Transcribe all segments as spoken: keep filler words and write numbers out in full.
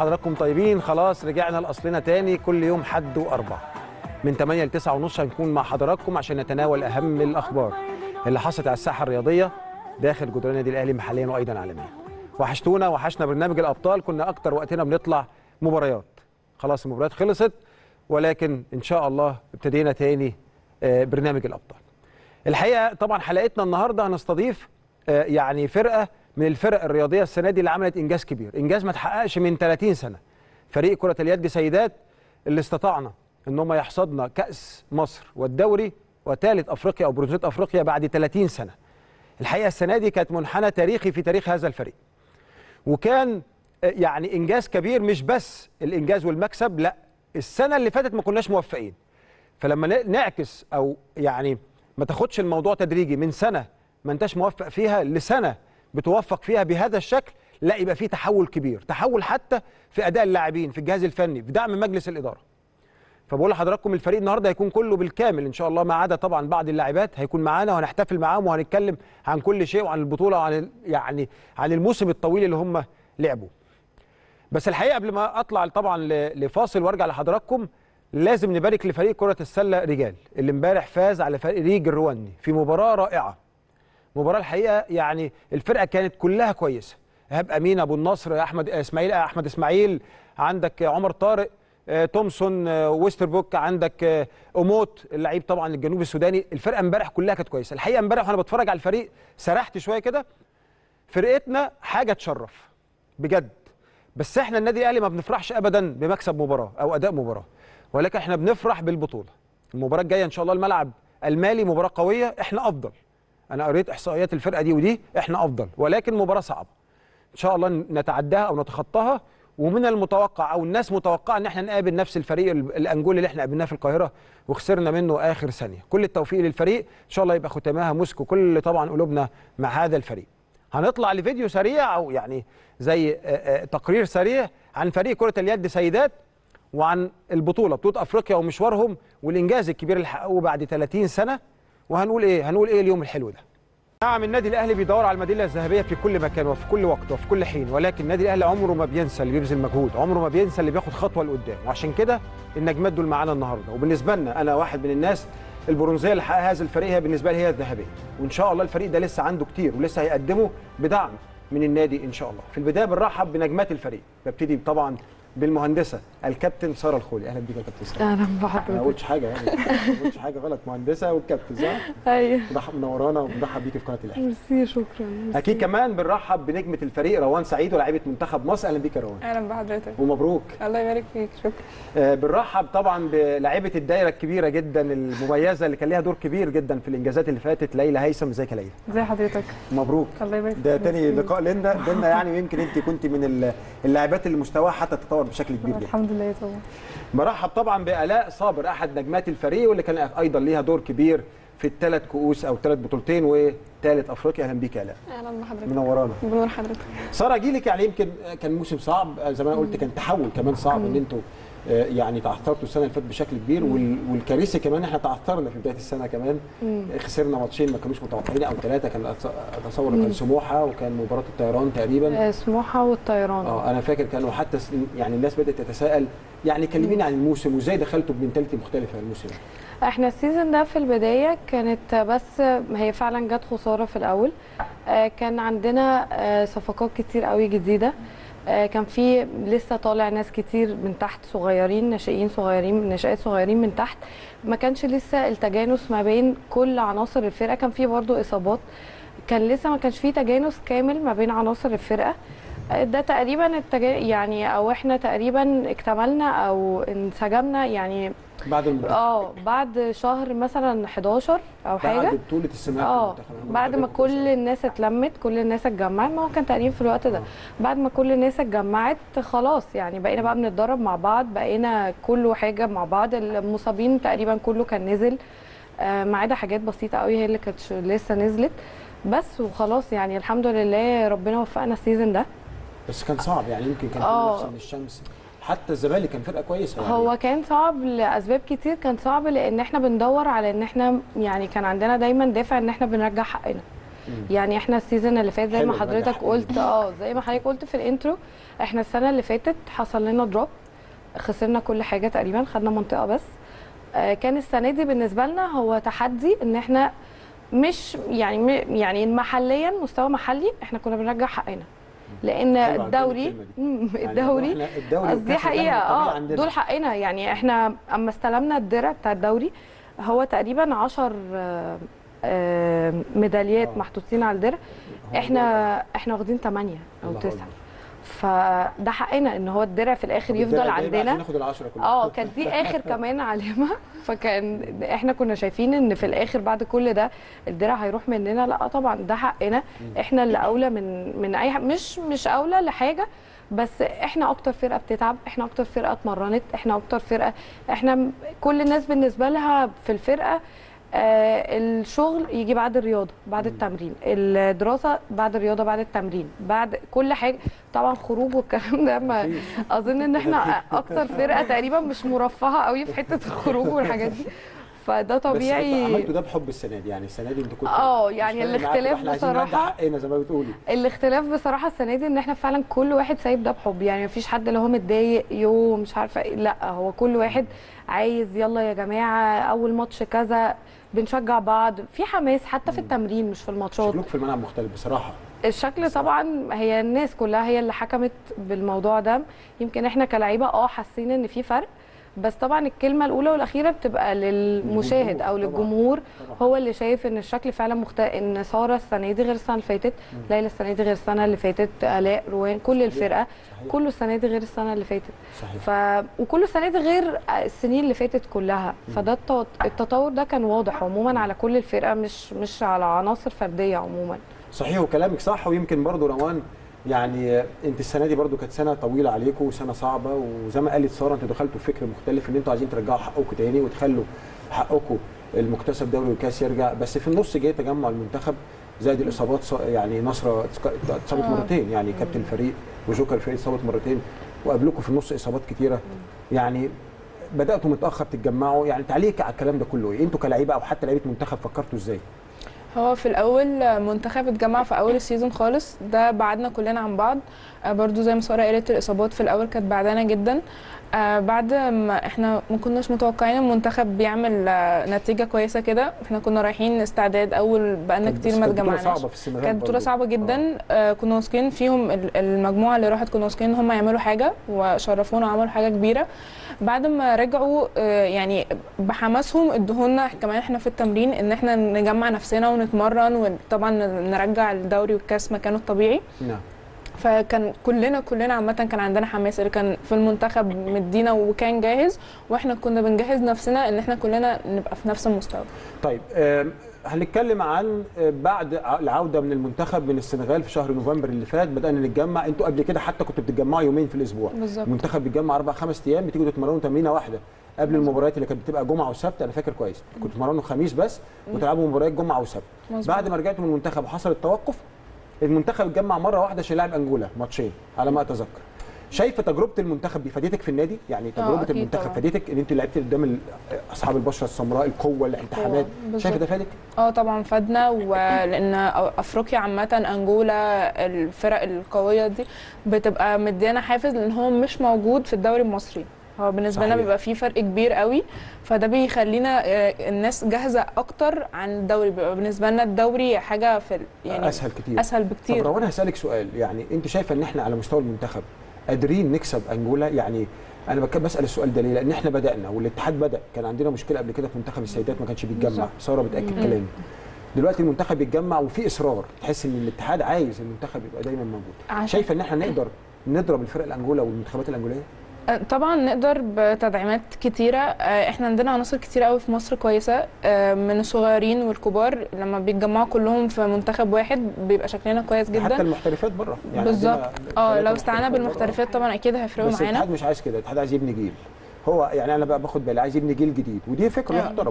حضراتكم طيبين. خلاص رجعنا لاصلنا تاني، كل يوم حد واربع من ثمانية ل تسعة ونص هنكون مع حضراتكم عشان نتناول اهم الاخبار اللي حصلت على الساحه الرياضيه داخل جدران النادي الاهلي محليا وايضا عالميا. وحشتونا وحشنا برنامج الابطال، كنا اكتر وقتنا بنطلع مباريات. خلاص المباريات خلصت، ولكن ان شاء الله ابتدينا تاني برنامج الابطال. الحقيقه طبعا حلقتنا النهارده هنستضيف يعني فرقه من الفرق الرياضيه السنه دي اللي عملت انجاز كبير، انجاز ما اتحققش من ثلاثين سنه. فريق كره اليد سيدات اللي استطعنا ان هم يحصدنا كاس مصر والدوري وثالث افريقيا او برونزيه افريقيا بعد ثلاثين سنه. الحقيقه السنه دي كانت منحنى تاريخي في تاريخ هذا الفريق، وكان يعني انجاز كبير، مش بس الانجاز والمكسب، لا السنه اللي فاتت ما كناش موفقين. فلما نعكس او يعني ما تاخدش الموضوع تدريجي من سنه ما انتش موفق فيها لسنه بتوفق فيها بهذا الشكل، لا يبقى في تحول كبير، تحول حتى في اداء اللاعبين، في الجهاز الفني، في دعم مجلس الاداره. فبقول لحضراتكم الفريق النهارده هيكون كله بالكامل ان شاء الله، ما عدا طبعا بعض اللاعبات هيكون معانا وهنحتفل معاهم وهنتكلم عن كل شيء وعن البطوله وعن يعني عن الموسم الطويل اللي هم لعبوا. بس الحقيقه قبل ما اطلع طبعا لفاصل وارجع لحضراتكم، لازم نبارك لفريق كره السله رجال اللي امبارح فاز على فريق ريج الرواني في مباراه رائعه. مباراه الحقيقه يعني الفرقه كانت كلها كويسه، ايهاب امين، ابو النصر، احمد اسماعيل احمد اسماعيل، عندك عمر طارق، تومسون، ويستربوك، عندك اوموت اللعيب طبعا الجنوب السوداني. الفرقه امبارح كلها كانت كويسه. الحقيقه امبارح وانا بتفرج على الفريق سرحت شويه كده. فرقتنا حاجه تشرف بجد، بس احنا النادي الاهلي ما بنفرحش ابدا بمكسب مباراه او اداء مباراه، ولكن احنا بنفرح بالبطوله. المباراه الجايه ان شاء الله الملعب المالي مباراه قويه، احنا افضل. انا قريت احصائيات الفرقه دي ودي، احنا افضل، ولكن مباراه صعبه ان شاء الله نتعداها او نتخطاها. ومن المتوقع او الناس متوقعه ان احنا نقابل نفس الفريق الانجولي اللي احنا قابلناه في القاهره وخسرنا منه اخر ثانيه. كل التوفيق للفريق، ان شاء الله يبقى ختامها مسك وكل طبعا قلوبنا مع هذا الفريق. هنطلع لفيديو سريع او يعني زي تقرير سريع عن فريق كره اليد سيدات وعن البطوله بطوله افريقيا ومشوارهم والانجاز الكبير اللي حققوه بعد ثلاثين سنه. وهنقول ايه؟ هنقول ايه اليوم الحلو ده؟ نعم، النادي الاهلي بيدور على الميداليه الذهبيه في كل مكان وفي كل وقت وفي كل حين، ولكن النادي الاهلي عمره ما بينسى اللي بيبذل مجهود، عمره ما بينسى اللي بياخد خطوه لقدام، وعشان كده النجمات دول معانا النهارده. وبالنسبه لنا انا واحد من الناس، البرونزيه اللي حققها هذا الفريق هي بالنسبه لي هي الذهبيه، وان شاء الله الفريق ده لسه عنده كتير ولسه هيقدمه بدعم من النادي ان شاء الله. في البدايه بنرحب بنجمات الفريق، ببتدي طبعا بالمهندسه الكابتن ساره الخولي. اهلا بيك يا كابتن ساره. اهلا بحضرتك. ما قلتش حاجه يعني ما قلتش حاجه غلط، مهندسه والكابتن صح؟ ايوه منورانا وبنرحب بيكي في قناه الاهلي. ميرسي، شكرا. ميرسي. اكيد كمان بنرحب بنجمه الفريق روان سعيد ولاعيبه منتخب مصر. اهلا بيك يا روان. اهلا بحضرتك ومبروك. الله يبارك فيك. شكرا. آه بنرحب طبعا بلاعيبه الدايره الكبيره جدا المميزه اللي كان ليها دور كبير جدا في الانجازات اللي فاتت، ليلى هيثم. ازيك يا ليلى؟ ازي حضرتك؟ مبروك. الله يبارك فيك. ده تاني لقاء لنا بينا يعني، ويمكن انت كنت من اللاعبات اللي مستواها حتى تطور بشكل كبير جدا. الحمد لله طبعا. برحب طبعا بآلاء صابر احد نجمات الفريق واللي كان ايضا ليها دور كبير في الثلاث كؤوس او ثلاث بطولتين وثالث افريقيا. اهلا بيك يا آلاء. اهلا بحضرتك. منورانا. بنور حضرتك. ساره جيلك يعني يمكن كان موسم صعب زي ما انا قلت، كان تحول كمان صعب ان انتوا يعني تعثرتوا السنه اللي فاتت بشكل كبير، والكارثه كمان احنا تعثرنا في بدايه السنه كمان. مم. خسرنا ماتشين ما كانوش متوقعين او ثلاثه، كان اتصور كان سموحه وكان مباراه الطيران تقريبا. سموحه والطيران. اه انا فاكر كانوا حتى يعني الناس بدات تتساءل. يعني كلميني عن الموسم وازاي دخلتوا بمنتاليتي مختلفه الموسم. احنا السيزون ده في البدايه كانت بس هي فعلا جت خساره في الاول. كان عندنا صفقات كتير قوي جديده، كان في لسه طالع ناس كتير من تحت صغيرين، ناشئين صغيرين، ناشئات صغيرين من تحت، ما كانش لسه التجانس ما بين كل عناصر الفرقه، كان في برضو اصابات، كان لسه ما كانش في تجانس كامل ما بين عناصر الفرقه. ده تقريبا التجا... يعني او احنا تقريبا اكتملنا او انسجمنا يعني بعد المباراة. اه بعد شهر مثلا حداشر او حاجه، بعد بطوله السماء. اه بعد ما كل الناس اتلمت، كل الناس اتجمعت، ما هو كان تقريبا في الوقت ده. آه. بعد ما كل الناس اتجمعت خلاص يعني بقينا بقى بنتدرب مع بعض، بقينا كله حاجه مع بعض. المصابين تقريبا كله كان نزل، آه ما عدا حاجات بسيطه قوي هي اللي كانت لسه نزلت بس، وخلاص يعني الحمد لله ربنا وفقنا السيزون ده. بس كان صعب يعني، يمكن كان في من الشمس، حتى الزمالك كان فرقه كويسه يعني. هو كان صعب لاسباب كتير، كان صعب لان احنا بندور على ان احنا يعني كان عندنا دايما دافع ان احنا بنرجع حقنا. يعني احنا السيزون اللي فات زي ما حلو، حضرتك نجح. قلت اه زي ما حضرتك قلت في الانترو، احنا السنه اللي فاتت حصل لنا دروب، خسرنا كل حاجه تقريبا، خدنا منطقه بس. آه، كان السنه دي بالنسبه لنا هو تحدي ان احنا مش يعني م- يعني محليا، مستوى محلي احنا كنا بنرجع حقنا، لان حلو، عجباني الدوري الكلمة دي. مم، يعني الدوري احنا الدوري قصدي والكاس حقيقه والدوري الطبيعي اه عندنا. دول حقنا. يعني احنا اما استلمنا الدرع بتاع الدوري هو تقريبا عشر آه، آه، ميداليات آه. محطوطين على الدرع، هو احنا احنا واخدين ثمانية او الله تسعة، أكبر. فده حقنا ان هو الدرع في الاخر طب يفضل الدرع جاي بقى عشان عندنا. ناخد العشرة كلها. اه كانت دي اخر كمان علامه، فكان احنا كنا شايفين ان في الاخر بعد كل ده الدرع هيروح مننا. لا طبعا ده حقنا، احنا اللي اولى من من اي حاجة. مش مش اولى لحاجه، بس احنا اكتر فرقه بتتعب، احنا اكتر فرقه اتمرنت، احنا اكتر فرقه، احنا م- كل الناس بالنسبه لها في الفرقه آه الشغل يجي بعد الرياضه، بعد التمرين، الدراسه بعد الرياضه، بعد التمرين، بعد كل حاجه. طبعا خروج والكلام ده ما مفيش. اظن ان احنا اكتر فرقه تقريبا مش مرفهه قوي في حته الخروج والحاجات دي، فده بس انتوا طبيعي. عملتوا ده بحب السنه دي، يعني السنه دي انتوا كنتوا اه مش يعني فارق معاكم، الاختلاف احنا عايزين نرجع بصراحه حقنا زي ما بتقولي. الاختلاف بصراحه السنه دي ان احنا فعلا كل واحد سايب ده بحب، يعني مفيش حد اللي هو متضايق يو مش عارفه ايه، لا هو كل واحد عايز يلا يا جماعه اول ماتش كذا، بنشجع بعض في حماس حتى في التمرين مش في الماتشات. شكلكم في الملعب مختلف بصراحه. الشكل بصراحة. طبعا هي الناس كلها هي اللي حكمت بالموضوع ده، يمكن احنا كلاعيبه اه حاسين ان في فرق، بس طبعا الكلمه الاولى والاخيره بتبقى للمشاهد او الجمهور طبعاً. للجمهور. طبعاً. هو اللي شايف ان الشكل فعلا مختلف، ان ساره السنه دي غير السنه اللي فاتت، ليلى السنه دي غير السنه اللي فاتت، الاء، روان، كل صحيح. الفرقه صحيح. كله السنه دي غير السنه اللي فاتت. صحيح. ف وكل السنه دي غير السنين اللي فاتت كلها، فده الت- التطور ده كان واضح عموما على كل الفرقه، مش مش على عناصر فرديه عموما. صحيح وكلامك صح. ويمكن برضو روان يعني انت السنه دي برضو كانت سنه طويله عليكم وسنه صعبه، وزي ما قالت ساره انتوا دخلتوا في فكر مختلف ان انتوا عايزين ترجعوا حقكم تاني وتخلوا حقكم المكتسب دوري والكاس يرجع، بس في النص جه تجمع المنتخب زائد الاصابات، ص- يعني نصره اتصابت مرتين، يعني كابتن الفريق وجوكر الفريق اتصابت مرتين، وقابلكم في النص اصابات كتيره، يعني بداتوا متاخر تتجمعوا. يعني تعليق على الكلام ده كله ايه؟ انتوا كلاعيبه او حتى لعيبه منتخب فكرتوا ازاي؟ هو في الاول منتخب اتجمع في اول السيزون خالص، ده بعدنا كلنا عن بعض. آه، برضو زي ما ساره قالت الاصابات في الاول كانت بعدانا جدا. آه، بعد ما احنا ما كناش متوقعين المنتخب بيعمل آه، نتيجه كويسه كده، احنا كنا رايحين استعداد اول بقالنا كانت- كتير بس ما كانت بطولة اتجمعناش. صعبة في السنغال كانت بطوله برضو. صعبه جدا. آه، كنا واثقين فيهم، ال- المجموعه اللي راحت كنا واثقين ان هم يعملوا حاجه وشرفونا وعملوا حاجه كبيره. بعد ما رجعوا آه، يعني بحماسهم ادوهولنا كمان احنا في التمرين ان احنا نجمع نفسنا ونتمرن، وطبعا نرجع الدوري والكاس مكانه الطبيعي. نعم. فكان كلنا كلنا عامه كان عندنا حماس، اللي كان في المنتخب مدينا وكان جاهز، واحنا كنا بنجهز نفسنا ان احنا كلنا نبقى في نفس المستوى. طيب آم، هنتكلم عن آه، بعد ع- العوده من المنتخب من السنغال في شهر نوفمبر اللي فات بدانا نتجمع. انتوا قبل كده حتى كنتوا بتتجمعوا يومين في الاسبوع. بالظبط. المنتخب بيتجمع اربع خمس ايام، بتيجوا تتمرنوا تمرينه واحده قبل المباريات اللي كانت بتبقى جمعه وسبت. انا فاكر كويس كنتوا بتتمرنوا خميس بس وتلعبوا مباريات جمعه وسبت. مظبوط. بعد ما رجعتوا من المنتخب وحصل التوقف، المنتخب اتجمع مره واحده عشان يلعب انجولا ماتشين على ما اتذكر. شايفه تجربه المنتخب دي فادتك في النادي؟ يعني تجربه أكيد المنتخب طبعاً. فادتك ان انت لعبتي قدام ال- اصحاب البشره السمراء، القوه، الالتحامات، بالظبط. شايفه ده فادك؟ اه طبعا فادنا، ولان افريقيا عامه انجولا الفرق القويه دي بتبقى مدينا حافز، لان هو مش موجود في الدوري المصري. هو بالنسبه لنا صحيح. بيبقى فيه فرق كبير قوي، فده بيخلينا آه، الناس جاهزه اكتر عن الدوري. بيبقى بالنسبه لنا الدوري حاجه في ال- يعني اسهل كتير. اسهل طب بكتير. روان هسالك سؤال، يعني انت شايفه ان احنا على مستوى المنتخب قادرين نكسب انجولا؟ يعني انا بك- بسال السؤال ده ليه؟ لان احنا بدانا والاتحاد بدا، كان عندنا مشكله قبل كده في منتخب السيدات ما كانش بيتجمع، بالظبط. ساره بتاكد كلامي. دلوقتي المنتخب بيتجمع وفي اصرار، تحس ان الاتحاد عايز المنتخب يبقى دايما موجود. عشان- شايفه ان احنا نقدر نضرب الفرق الانجولا والمنتخبات الانجوليه؟ آه، طبعا نقدر بتدعيمات كتيره. آه، احنا عندنا عناصر كتيره قوي في مصر كويسه، آه، من الصغيرين والكبار، لما بيتجمعوا كلهم في منتخب واحد بيبقى شكلنا كويس جدا. حتى المحترفات بره يعني بالظبط. عندنا اه ثلاثة لو استعنا محترفات بالمحترفات بره. طبعا اكيد هيفرقوا بس معانا. الاتحاد مش عايز كده، الاتحاد عايز يبني جيل. هو يعني انا بقى باخد بالي عايز يبني جيل جديد، ودي فكره آه. يحترم.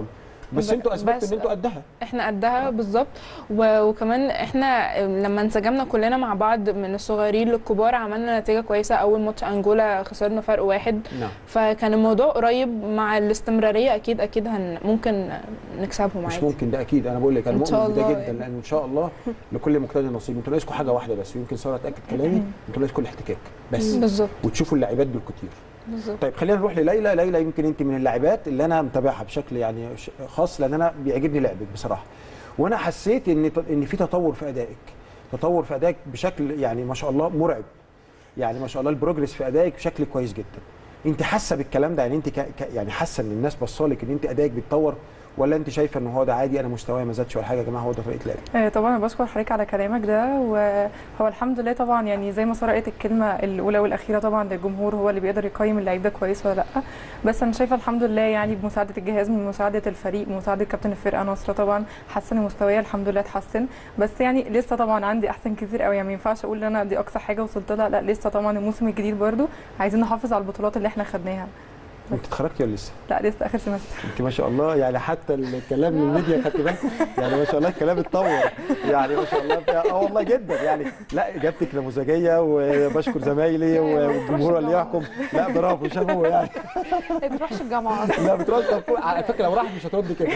بس انتوا اثبتوا ان انتوا قدها. احنا قدها بالظبط، وكمان احنا لما انسجمنا كلنا مع بعض من الصغيرين للكبار عملنا نتيجه كويسه. اول ماتش انجولا خسرنا فرق واحد. نعم. فكان الموضوع قريب، مع الاستمراريه اكيد اكيد هن ممكن نكسبهم عادي. مش ممكن ده اكيد، انا بقول لك انا مؤمن بده جدا يعني. لان ان شاء الله لكل مجتهد نصيب. انتوا ناقصكم حاجه واحده بس، يمكن ساره تاكد كلامي، انتوا ناقصكم الاحتكاك بس بالظبط، وتشوفوا اللاعبات دول كتير بالظبط. طيب خلينا نروح لليلى. ليلى يمكن انت من اللاعبات اللي انا متابعها بشكل يعني خاص، لان انا بيعجبني لعبك بصراحه، وانا حسيت ان ان في تطور في ادائك، تطور في ادائك بشكل يعني ما شاء الله مرعب، يعني ما شاء الله البروجرس في ادائك بشكل كويس جدا. انت حاسه بالكلام ده؟ يعني انت ك... يعني حاسه ان الناس بصالك ان انت ادائك بيتطور، ولا انت شايفه ان هو ده عادي، انا مستواي ما زادش ولا حاجه؟ يا جماعه هو ده طريقه لعبي. طبعا انا بشكر حضرتك على كلامك ده، وهو الحمد لله طبعا يعني زي ما ساره قالت الكلمه الاولى والاخيره طبعا للجمهور، هو اللي بيقدر يقيم اللعيب ده كويس ولا لا. بس انا شايفه الحمد لله يعني بمساعده الجهاز، من مساعده الفريق، بمساعده كابتن الفرقه نصره طبعا حسن مستواي الحمد لله اتحسن. بس يعني لسه طبعا عندي احسن كتير قوي، يعني ما ينفعش اقول ان انا دي اقصى حاجه وصلت لها، لا لسه طبعا الموسم الجديد برده عايزين نحافظ على البطولات اللي احنا خدناها. انت اتخرجتي ولا لسه؟ لا لسه اخر سمستر. انت ما شاء الله يعني حتى الكلام من الميديا خدت بالك يعني ما شاء الله الكلام اتطور يعني ما شاء الله. اه والله جدا يعني. لا اجابتك نموذجيه، وبشكر زمايلي والجمهور اللي يحكم. لا برافو شابوه يعني. ما بتروحش الجامعه اصلا. لا بتروح على فكره لو راحت مش هترد كده.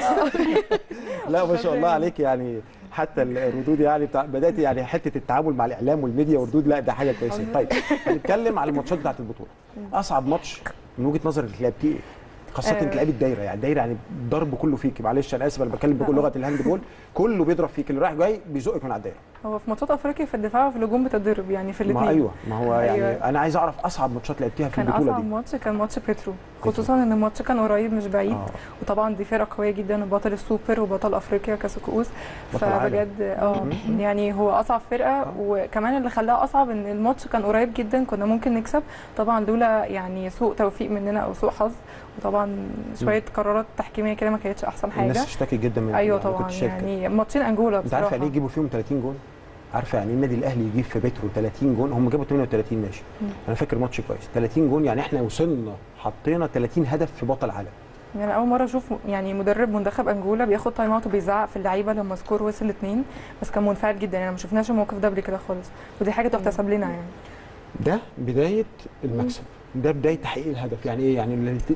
لا ما شاء الله عليك يعني، حتى الردود يعني بتاع بدات يعني حته التعامل مع الاعلام والميديا والردود، لا ده حاجه كويسه. طيب هنتكلم على الماتشات بتاعت البطوله. اصعب ماتش من وجهه نظرك لعبتيه ايه؟ خاصه انت لعيبه الدايره، يعني الدايره يعني الضرب كله فيك. معلش انا اسف انا بتكلم بكل لغه الهاند بول، كله بيضرب فيك، اللي رايح جاي بيزقك من على الدايره. هو في ماتشات افريقيا في الدفاع وفي الهجوم بتتضرب يعني في الاثنين. ما ايوه ما هو يعني أيوة. انا عايز اعرف اصعب ماتشات لعبتيها في البطوله دي. كان اصعب ماتش كان ماتش بيترو، خصوصا ان الماتش كان قريب مش بعيد. آه. وطبعا دي فرقه قويه جدا، بطل السوبر وبطل افريقيا كاس الكؤوس، فبجد اه يعني هو اصعب فرقه. آه. وكمان اللي خلاها اصعب ان الماتش كان قريب جدا، كنا ممكن نكسب طبعا لولا يعني سوء توفيق مننا او سوء حظ، وطبعا شويه م. قرارات تحكيميه كده ما كانتش احسن حاجه. الناس اشتكت جدا من ايوه طبعا يعني ماتشين انجولا بصراحه. انت عارفه يعني ايه يجيبوا فيهم ثلاثين جون؟ عارفه يعني النادي الاهلي يجيب في بيترو ثلاثين جون؟ هم جابوا ثمانية وثلاثين ماشي. م. انا فاكر ماتش كويس ثلاثين جون، يعني احنا وصلنا حطينا ثلاثين هدف في بطل عالم. يعني اول مره اشوف يعني مدرب منتخب انجولا بياخد تايم اوت وبيزعق في اللعيبه لما سكور وصل اثنين، بس كان منفعل جدا يعني ما شفناش الموقف ده قبل كده خالص، ودي حاجه تحتسب لنا يعني. ده بدايه المكسب، ده بدايه تحقيق الهدف. يعني ايه؟ يعني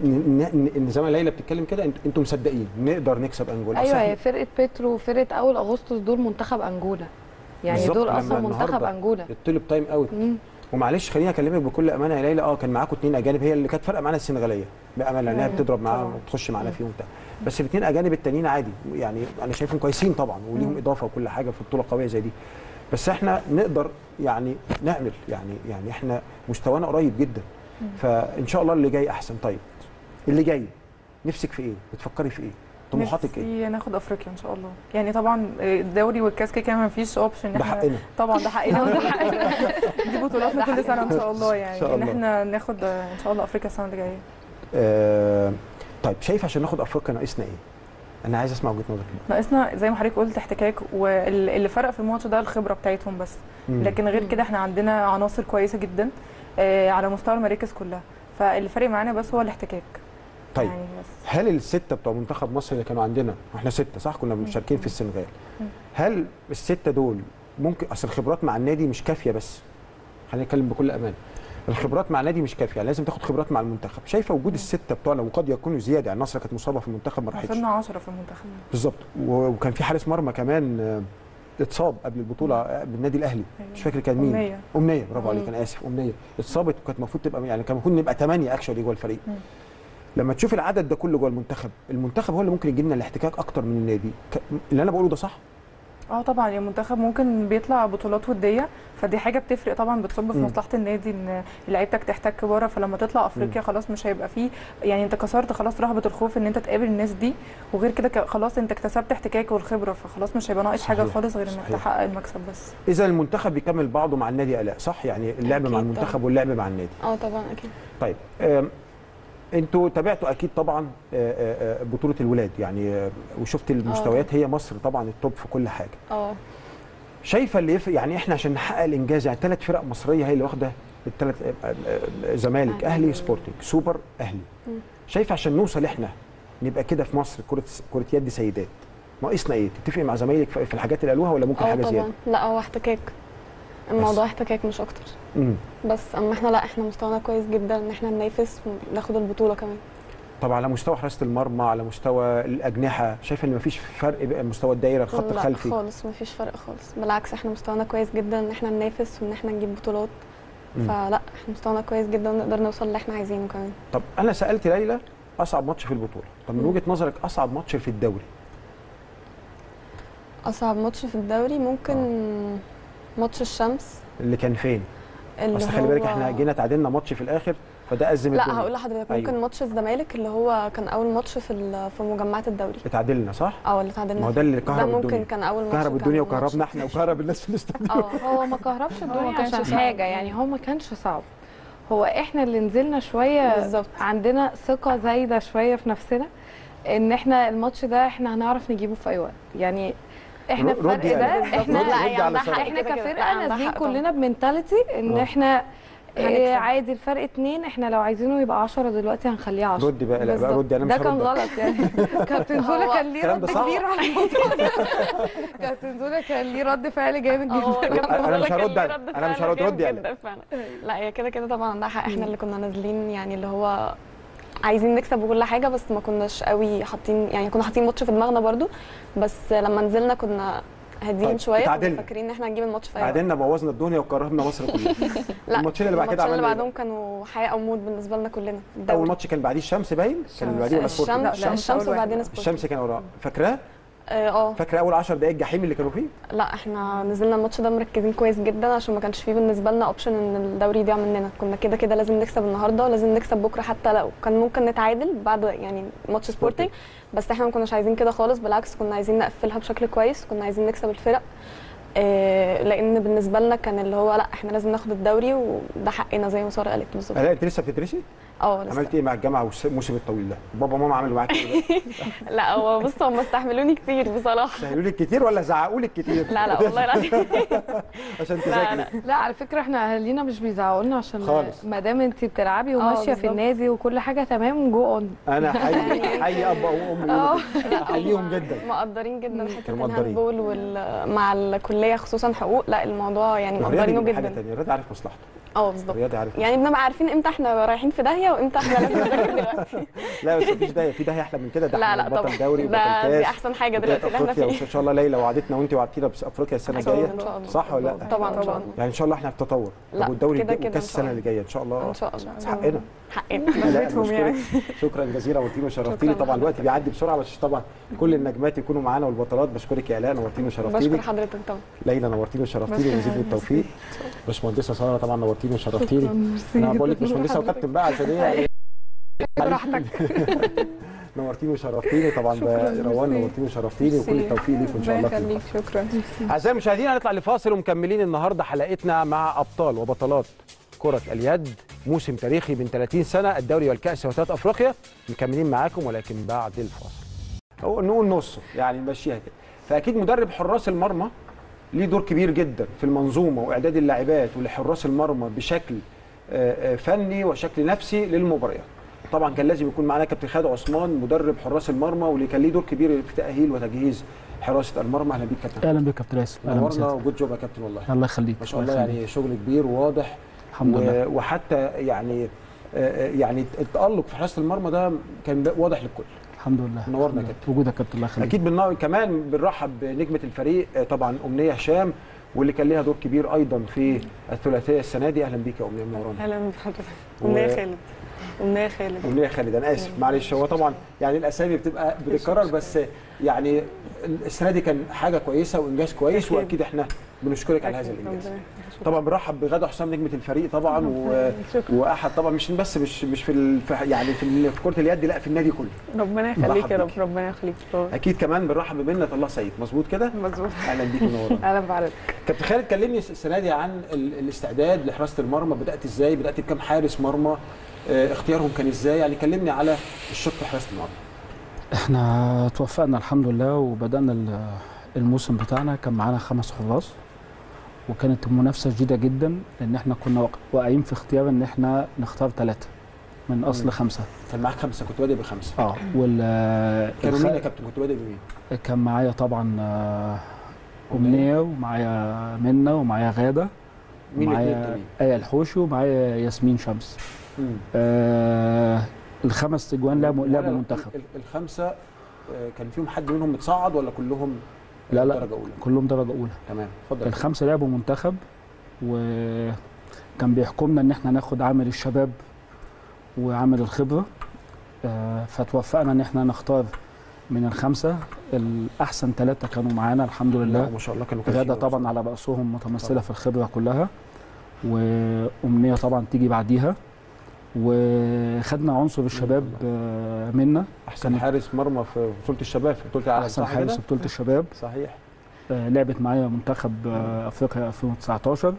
ان زي ما ليلى بتتكلم كده انتم مصدقين نقدر نكسب انجولا. ايوه هي فرقه بيترو وفرقه اول اغسطس دول منتخب انجولا، يعني دول اصلا منتخب انجولا. الطلب تايم اوت. ومعلش خليني اكلمك بكل امانه يا ليلى، اه كان معاكم اثنين اجانب، هي اللي كانت فارقه معانا السنغاليه بامانه لانها بتضرب معانا وتخش معانا فيهم وبتاع، بس الاثنين اجانب التانيين عادي يعني انا شايفهم كويسين طبعا وليهم اضافه وكل حاجه في بطوله قويه زي دي، بس احنا نقدر يعني نعمل يعني يعني احنا مستوانا قريب جدا، فان شاء الله اللي جاي احسن. طيب اللي جاي نفسك في ايه؟ بتفكري في ايه؟ طموحاتك ايه؟ نفسي ناخد افريقيا ان شاء الله، يعني طبعا الدوري والكاس كده ما فيش اوبشن. ده حقنا طبعا، ده حقنا وده حقنا دي بطولاتنا كل سنه ان شاء الله، يعني شاء الله. ان احنا ناخد ان شاء الله افريقيا السنه اللي جايه. آه طيب شايف عشان ناخد افريقيا ناقصنا ايه؟ انا عايز اسمع وجهه نظرك. ناقصنا زي ما حضرتك قلت احتكاك، واللي فرق في الماتش ده الخبره بتاعتهم بس، مم. لكن غير كده احنا عندنا عناصر كويسه جدا آه على مستوى المراكز كلها، فاللي فارق معانا بس هو الاحتكاك. طيب يعني بس. هل السته بتوع منتخب مصر اللي كانوا عندنا، احنا سته صح كنا مشاركين في السنغال، هل السته دول ممكن، اصل الخبرات مع النادي مش كافيه، بس خلينا نتكلم بكل امان، الخبرات مع النادي مش كافيه، يعني لازم تاخد خبرات مع المنتخب. شايفه وجود السته بتوعنا وقد يكونوا زياده، يعني النصر كانت مصابه في المنتخب ما راحتش، وصلنا عشرة في المنتخب بالظبط، وكان في حارس مرمى كمان اتصاب قبل البطوله بالنادي الاهلي، مش فاكر كان مين. امنيه امنيه برافو عليك، انا اسف، امنيه اتصابت وكانت المفروض تبقى يعني كان المفروض نبقى ثمانيه اكشولي جوه الفريق. مم. لما تشوف العدد ده كله جوه المنتخب، المنتخب هو اللي ممكن يجي لنا الاحتكاك اكتر من النادي، اللي انا بقوله ده صح؟ اه طبعا المنتخب ممكن بيطلع بطولات وديه، فدي حاجه بتفرق طبعا، بتصب في مصلحه النادي ان لعيبتك تحتك بره، فلما تطلع افريقيا خلاص مش هيبقى فيه يعني انت كسرت خلاص رهبه الخوف ان انت تقابل الناس دي، وغير كده خلاص انت اكتسبت احتكاك والخبره، فخلاص مش هيبقى ناقص حاجه خالص غير انك تحقق المكسب بس. اذا المنتخب بيكمل بعضه مع النادي الاء صح؟ يعني اللعب مع المنتخب واللعب مع النادي. اه طبعا اكيد. طيب انتوا تابعتوا اكيد طبعا بطوله الولاد يعني وشفت المستويات، هي مصر طبعا التوب في كل حاجه. اه شايفه اللي يفرق يعني احنا عشان نحقق الانجاز، يعني ثلاث فرق مصريه هي اللي واخده الثلاث، زمالك اهلي سبورتنج سوبر اهلي، شايفه عشان نوصل احنا نبقى كده في مصر كره كره يد سيدات، ناقصنا ايه؟ تتفقي مع زمايلك في الحاجات اللي قالوها ولا ممكن اه حاجه طبعا زياده؟ لا هو احتكاك، الموضوع احتكاك مش اكتر. امم بس اما احنا لا احنا مستوانا كويس جدا ان احنا ننافس وناخد البطوله كمان. طب على مستوى حراسه المرمى، على مستوى الاجنحه، شايفه ان مفيش فرق بقى مستوى الدايره الخط لا الخلفي؟ خالص مفيش فرق خالص، بالعكس احنا مستوانا كويس جدا ان احنا ننافس وان احنا نجيب بطولات. مم. فلا احنا مستوانا كويس جدا ونقدر نوصل اللي احنا عايزينه كمان. طب انا سالت ليلى اصعب ماتش في البطوله، طب من مم. وجهه نظرك اصعب ماتش في الدوري؟ اصعب ماتش في الدوري ممكن ماتش الشمس اللي كان فين؟ اللي اصل خلي بالك هو- احنا جينا تعادلنا ماتش في الاخر فده ازم الدنيا. لا هقول لحضرتك ممكن أيوة. ماتش الزمالك اللي هو كان اول ماتش في ال- في مجمعات الدوري. اتعادلنا صح؟ اه اللي تعادلنا ما هو فيه. ده اللي كهرب ده الدنيا. ممكن كان اول ماتش كهرب كان الدنيا ماتش- وكهربنا احنا وكهرب الناس في الاستوديو. اه هو ما كهربش الدنيا ما كانش عشان صعب. حاجه، يعني هو ما كانش صعب، هو احنا اللي نزلنا شويه بالظبط. عندنا ثقه زايده شويه في نفسنا ان احنا الماتش ده احنا هنعرف نجيبه في اي وقت. يعني احنا ردي الفرق يعني. ده بالظبط. احنا ردي- لا ردي هي على عندها سارة. حق احنا كده كده. لا، كفرقه عندها نازلين حق طبعاً. كلنا بمنتاليتي ان آه. احنا إيه هنكسب. عادي الفرق اتنين، احنا لو عايزينه يبقى عشرة دلوقتي هنخليه عشرة. ردي بقى، لا بقى بالظبط. ردي، انا مش ده كان هرد. غلط يعني. كابتن زولا هو كان ليه الكلام رد ده صح؟ كبير على الموضوع ده. كابتن زولا كان ليه رد فعل جامد هو جدا. كابتن أنا مش زولا كان هرد ليه أنا. رد أنا مش فعل هرد. جامد ردي يعني. جدا فعلا. لا هي كده كده طبعا عندها حق، احنا اللي كنا نازلين يعني اللي هو عايزين نكسب وكل حاجه، بس ما كناش قوي حاطين، يعني كنا حاطين ماتش في دماغنا برضو، بس لما نزلنا كنا هاديين طيب، شويه، اتعادلنا. كنا فاكرين ان احنا هنجيب الماتش في اي وقت. تعادلنا بوظنا الدنيا وكرهنا مصر كلها. لا الماتشين اللي بعد كده الماتشين اللي عملنا إيه بعدهم كانوا حياه او موت بالنسبه لنا كلنا. بقى؟ الدوري. اول ماتش كان بعديه الشمس باين؟ كان اللي بعديه ولا الشمس سبورتنج؟ لا، الشمس الشمس أول واحد. وبعدين سبورتنج. الشمس كان وراه، فاكراه؟ اه آه. فاكره اول عشر دقائق الجحيم اللي كانوا فيه؟ لا احنا نزلنا الماتش ده مركزين كويس جدا عشان ما كانش فيه بالنسبه لنا اوبشن ان الدوري يضيع مننا، كنا كده كده لازم نكسب النهارده، لازم نكسب بكره، حتى لو كان ممكن نتعادل بعد يعني ماتش سبورتنج، بس احنا ما كناش عايزين كده خالص، بالعكس كنا عايزين نقفلها بشكل كويس، كنا عايزين نكسب الفرق. آه لان بالنسبه لنا كان اللي هو لا احنا لازم ناخد الدوري وده حقنا زي ما ساره قالت بالظبط. لا انت لسه بتدرسي؟ اه لسه. عملت ايه مع الجامعه والموسم الطويل ده؟ بابا وماما عملوا معاك ايه بقى؟ لا هو بص هم استحملوني كتير بصراحه. سهلوا لك كتير ولا زعقوا لك كتير؟ لا لا والله لا. عشان لا تذاكري. لا لا على فكره احنا اهالينا مش بيزعقوا لنا عشان خالص. ما دام انت بتلعبي اه وماشيه في بالظبط. النادي وكل حاجه تمام جو اون. انا حي حي اب وام اه احييهم جدا. مقدرين جدا حته كانوا مقدرين. الهاندبول وال... مع الكليه خصوصا حقوق، لا الموضوع يعني الرياضي مقدرينه بيبقى حاجه جدا. ثانيه، الرياضي عارف مصلحته، اه بالظبط. الرياضي عارف يعني بنبقى عارفين امتى احنا رايحين في داهيه وامتى احنا لازم نذاكر دلوقتي. لا بس مفيش داهيه، في داهيه احلى من كده، ده لا احنا لا بطل طبعا دوري وبطل ده دي كاس احسن حاجه وبطولة دلوقتي اللي احنا افريقيا، فيه. وان شاء الله ليلى وعدتنا وانت وعدتينا بافريقيا السنه أكيد الجايه، ان شاء الله. صح ولا لا؟ طبعا ان شاء طبعاً. الله. يعني ان شاء الله احنا في تطور. لا، طب والدوري كده الجاي كده إن وكاس شاء السنه الله. اللي جايه ان شاء الله ان شاء الله حقنا. حقنا. لا، بيتهم يعني. بشكرك. شكرا جزيلا نورتيني وشرفتيني، شكراً طبعا الوقت لحضرتك. بيعدي بسرعه بس طبعا كل النجمات يكونوا معانا والبطلات، بشكرك يا الاء نورتيني وشرفتيني. بشكر حضرتك طبعا. ليلى نورتيني وشرفتيني بشكرك. ومزيد من التوفيق. باشمهندسه ساره طبعا نورتيني وشرفتيني. انا بقول لك باشمهندسه وكابتن بقى عشان ايه براحتك. نورتيني وشرفتيني طبعا، روان نورتيني وشرفتيني وكل التوفيق ليكم ان شاء الله. يخليك، شكرا. اعزائي المشاهدين هنطلع لفاصل ومكملين النهارده حلقتنا مع ابطال وبطلات كرة اليد، موسم تاريخي من ثلاثين سنة، الدوري والكأس وثلاث افريقيا، مكملين معاكم ولكن بعد الفاصل. أو نقول نصه يعني نمشيها كده. فاكيد مدرب حراس المرمى ليه دور كبير جدا في المنظومه واعداد اللاعبات ولحراس المرمى بشكل فني وشكل نفسي للمباريات. طبعا كان لازم يكون معانا كابتن خالد عثمان مدرب حراس المرمى واللي كان ليه دور كبير في تاهيل وتجهيز حراسه المرمى. اهلا بيك كابتن. اهلا بك كابتن ياسر. اهلا نورنا وسهلا. وجود جوب يا كابتن والله. الله يخليك. ما شاء الله يعني شغل كبير وواضح. الحمد و... لله. وحتى يعني يعني التألق في حراسه المرمى ده كان واضح للكل. الحمد لله. نورنا يا كابتن. وجودك كابتن الله يخليك. اكيد بالنهار كمان بنرحب بنجمه الفريق طبعا امنيه هشام واللي كان ليها دور كبير ايضا في الثلاثيه السنه دي. اهلا بيك يا امنيه منورانا. اهلا بحضرتك. و- امنيه خالد. امنيه خالد. امنيه خالد انا اسف معلش، هو طبعا يعني الاسامي بتبقى بتتكرر بس يعني السنه دي كان حاجه كويسه وانجاز كويس أكيد. واكيد احنا بنشكرك على هذا أكيد. الانجاز. ربنا طبعا بنرحب بغاده حسام نجمه الفريق طبعا و... واحد طبعا مش بس مش مش في ال... في- يعني في, ال... في كره اليد لا في النادي كله. ربنا يخليك مرحب يا رب. بيك. ربنا يخليك. اكيد كمان بنرحب بمنة الله سيد، مظبوط كده؟ مظبوط. اهلا بيك منورانا. اهلا بحضرتك. كابتن خالد كلمني السنه دي عن ال... الاستعداد لحراسه المرمى، بدات ازاي؟ بدات بكام حارس مرمى؟ اه اختيارهم كان ازاي؟ يعني كلمني على الشق حراسه المرمى. احنا توفقنا الحمد لله وبدانا ال- الموسم بتاعنا كان معانا خمس حراس وكانت المنافسه شديده جدا لان احنا كنا واق- واقعين في اختيار ان احنا نختار ثلاثه من اصل خمسه. كان معاك خمسه، كنت بادئ بخمسه. اه وال كانوا الخ- مين يا كابتن؟ كنت بادئ بمين؟ كان معايا طبعا آه، امنيه، ومعايا منى، ومعايا غاده، مين الاثنين ومعايا التانيين؟ ايه الحوشي، ومعايا ياسمين شمس. مم. آه الخمس تجوان لعبوا ولا لعبوا ال- منتخب. ال- الخمسه آه، كان فيهم حد منهم متصعد ولا كلهم لا لا درجه اولى؟ كلهم درجه اولى. تمام، اتفضل. الخمسه لعبوا منتخب، وكان بيحكمنا ان احنا ناخد عامل الشباب وعامل الخبره. آه فتوفقنا ان احنا نختار من الخمسه الاحسن ثلاثه كانوا معانا الحمد لا، لله. ما شاء الله كانوا غاده كويسين. طبعا على راسهم متمثله طبعا. في الخبره كلها، وامنيه طبعا تيجي بعديها، وخدنا عنصر الشباب آه، منا. احسن كانت حارس مرمى في بطوله الشباب، في بطوله العالم، احسن صح حارس كده؟ في بطوله الشباب. صحيح. آه، لعبت معايا منتخب آه، افريقيا ألفين وتسعتاشر،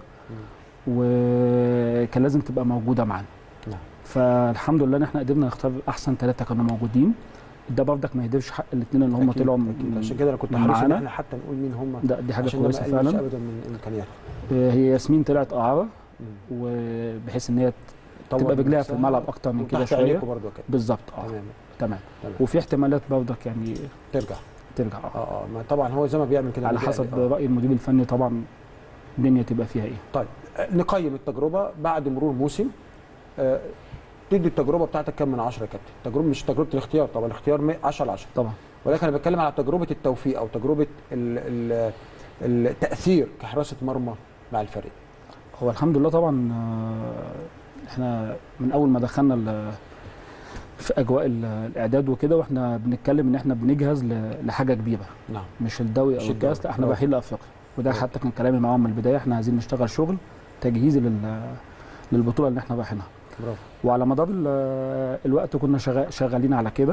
وكان لازم تبقى موجوده معانا. نعم. فالحمد لله ان احنا قدرنا نختار احسن ثلاثه كانوا موجودين. ده برضك ما يهدرش حق الاثنين اللي هم أكيد، طلعوا أكيد. من عشان كده انا كنت من حريص ان معانا. احنا حتى نقول مين هم، ده دي حاجه عشان ده كويسه ما يقللش فعلا. ابدا من امكانياتها. آه، هي ياسمين طلعت اعاره، وبحيث ان هي تبقى رجليها في الملعب اكتر من كده شويه. برضه كده. بالظبط اه تمام تمام. تمام. وفي احتمالات برضك يعني ترجع. ترجع اه اه اه ما طبعا هو زي ما بيعمل كده على بيجي- حسب آه. راي المدير الفني طبعا الدنيا تبقى فيها ايه. طيب آه، نقيم التجربه بعد مرور موسم. آه، تدي التجربه بتاعتك كام من عشرة يا كابتن؟ تجربه مش تجربه الاختيار طبعا، الاختيار مية- عشرة على عشرة، طبعا ولكن انا بتكلم على تجربه التوفيق او تجربه ال ال التاثير كحراسه مرمى مع الفريق. هو الحمد لله طبعا آه، احنا من اول ما دخلنا ال- في اجواء ال- الاعداد وكده، واحنا بنتكلم ان احنا بنجهز ل- لحاجه كبيره، نعم. مش الدوري مش او الكاس، الدوري. لا احنا برافو. رايحين لافريقيا. وده برافو. حتى كان كلامي معاهم من البدايه، احنا عايزين نشتغل شغل تجهيزي لل للبطوله اللي احنا رايحينها. برافو. وعلى مدار ال- الوقت كنا شغا- شغالين على كده،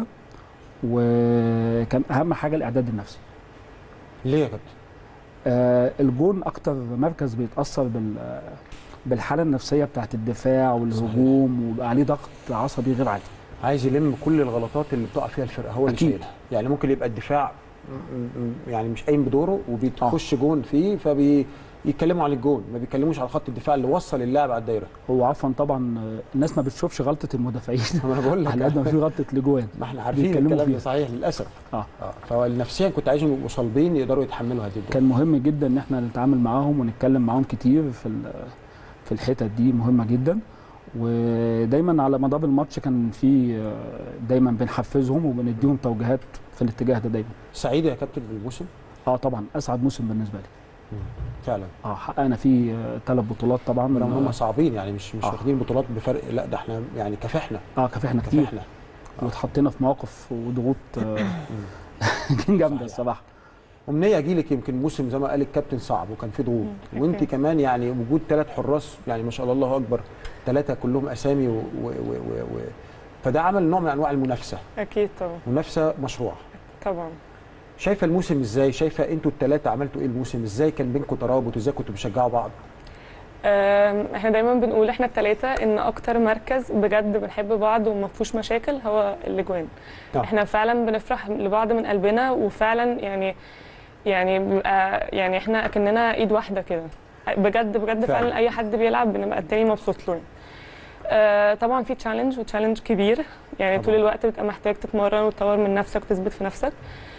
وكان اهم حاجه الاعداد النفسي. ليه يا كابتن؟ آه، الجون اكتر مركز بيتاثر بال بالحاله النفسيه بتاعت الدفاع والهجوم، وبقى عليه ضغط عصبي غير عادي. عايز يلم كل الغلطات اللي بتقع فيها الفرقه، هو اللي أكيد. شايلها. يعني ممكن يبقى الدفاع م- م- يعني مش قايم بدوره وبيخش جون فيه، فبيتكلموا عن الجون، ما بيتكلموش على خط الدفاع اللي وصل اللاعب على الدايره. هو عفوا طبعا آه، الناس ما بتشوفش غلطه المدافعين ما انا بقول لك على قد ما في غلطه لجوان. ما احنا عارفين بيتكلموا الكلام ده فيها. صحيح للاسف. اه اه فنفسيا كنت عايزهم يبقوا صلبين يقدروا يتحملوا هذه الضغوط. كان مهم جدا ان احنا نتعامل معاهم ونتكلم معاهم كتير في ال- في الحتت دي، مهمه جدا. ودايما على مدار الماتش كان في آه، دايما بنحفزهم وبنديهم توجيهات في الاتجاه ده دايما. سعيد يا كابتن بالموسم؟ اه طبعا اسعد موسم بالنسبه لي. فعلا. اه حققنا فيه ثلاث بطولات طبعا. رغم هم صعبين، يعني مش مش آه. واخدين بطولات بفرق، لا ده احنا يعني كافحنا اه كافحنا كتير، كافحنا واتحطينا في مواقف وضغوط آه، جامده صحيح. الصراحه. أمنية جيلك يمكن موسم زي ما قال الكابتن صعب وكان فيه ضغوط، مم. وانت أوكي. كمان يعني وجود ثلاث حراس يعني ما شاء الله الله اكبر، ثلاثه كلهم اسامي و... و... و... و... و... فده عمل نوع من انواع المنافسه، اكيد طبعا منافسه مشروعه. طبعا. شايفه الموسم ازاي؟ شايفه انتوا الثلاثه عملتوا ايه الموسم؟ ازاي كان بينكم ترابط؟ ازاي كنتوا بتشجعوا بعض؟ أم، احنا دايما بنقول احنا الثلاثه ان اكتر مركز بجد بنحب بعض وما فيهوش مشاكل هو الاجوان. آه. احنا فعلا بنفرح لبعض من قلبنا، وفعلا يعني يعني بيبقى يعني احنا اكننا ايد واحده كده بجد بجد. فعلا. فعلا اي حد بيلعب بنبقى التاني مبسوط له. آه طبعا في تشالنج وتشالنج كبير، يعني طبعاً. طول الوقت بتبقى محتاج تتمرن وتطور من نفسك وتثبت في نفسك.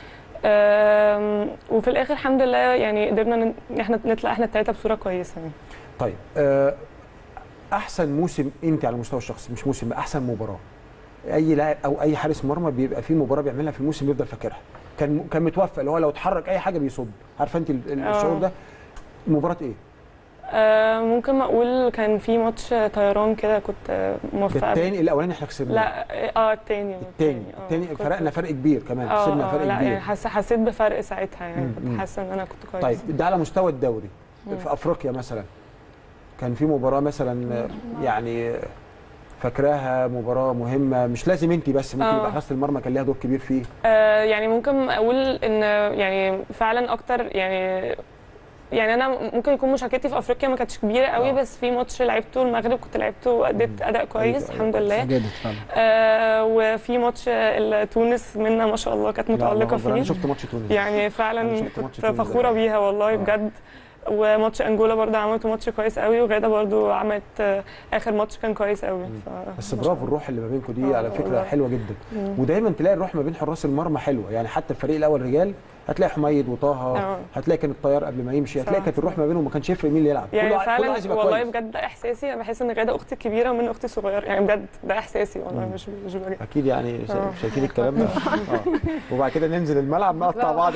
آم، وفي الاخر الحمد لله يعني قدرنا ان احنا نطلع احنا الثلاثه بصوره كويسه يعني. طيب آه، احسن موسم انت على المستوى الشخصي، مش موسم، احسن مباراه. اي لاعب او اي حارس مرمى بيبقى في مباراه بيعملها في الموسم بيفضل فاكرها، كان كان متوفق اللي هو لو اتحرك اي حاجه بيصد، عارفه انت ال- ال- آه. الشعور ده؟ مباراه ايه؟ آه ممكن ما اقول كان في ماتش طيران كده كنت آه، ده موفقه. الثاني الاولاني احنا خسرناه. لا اه الثاني الثاني آه، الثاني كنت- فرقنا فرق كبير كمان، اه خسرنا اه فرق لا كبير. يعني حس حسيت بفرق ساعتها يعني. مم، مم. كنت حاسه ان انا كنت كويس. طيب ده على مستوى الدوري. مم. في افريقيا مثلا كان في مباراه مثلا يعني فاكراها مباراه مهمه، مش لازم انت بس، ممكن آه. يبقى حراسه المرمى كان ليها دور كبير فيه. آه يعني ممكن اقول ان يعني فعلا اكتر يعني يعني انا ممكن يكون مشاركتي في افريقيا ما كانتش كبيره قوي، آه. بس في ماتش لعبته المغرب كنت لعبته واديت اداء كويس أيوة، الحمد أيوة، لله. جادت فعلا. آه وفي ماتش ال- تونس منا ما شاء الله كانت لا، متالقه الله أكبر، انا فيه، شفت ماتش تونس يعني أنا فعلا شفت ماتش كنت تونس ده. فخوره بيها والله آه. بجد. وماتش انجولا برضه عملت ماتش كويس قوي، وغاده برضه عملت آه، اخر ماتش كان كويس قوي. ف... بس برافو الروح اللي ما بينكم دي آه، على فكره والله. حلوه جدا. مم. ودايما تلاقي الروح ما بين حراس المرمى حلوه، يعني حتى الفريق الاول رجال هتلاقي حميد وطه، آه. هتلاقي كان الطيار قبل ما يمشي، هتلاقي صح، كانت صح. الروح ما بينهم ما كانش يفرق مين اللي يلعب، يعني كله ع- كله فعلا عايز يبقى والله كويس. بجد ده احساسي، انا بحس ان غاده اختي الكبيره ومن اختي الصغيره، يعني بجد ده احساسي والله، مم. مش مش بجد. اكيد يعني شا- آه. شايفين الكلام ده. اه وبعد كده ننزل الملعب نقطع بعض.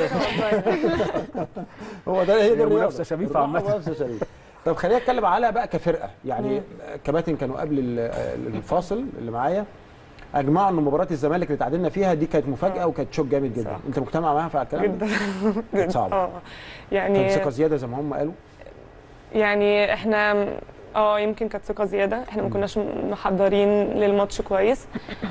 هو ده هي دي هي الرياضه، منافسة شريفة الروح عامة. منافسه شريفه. طب خلينا نتكلم على بقى كفرقه، يعني كباتن كانوا قبل ال- الفاصل اللي معايا اجمعوا ان مباراه الزمالك اللي تعادلنا فيها دي كانت مفاجاه وكانت شوك جامد جدا. صح. انت مجتمع معاها في الكلام ده؟ جدا كانت صعبه، اه كان يعني ثقه زياده زي ما هم قالوا. يعني احنا اه يمكن كانت ثقه زياده، احنا ما كناش محضرين للماتش كويس،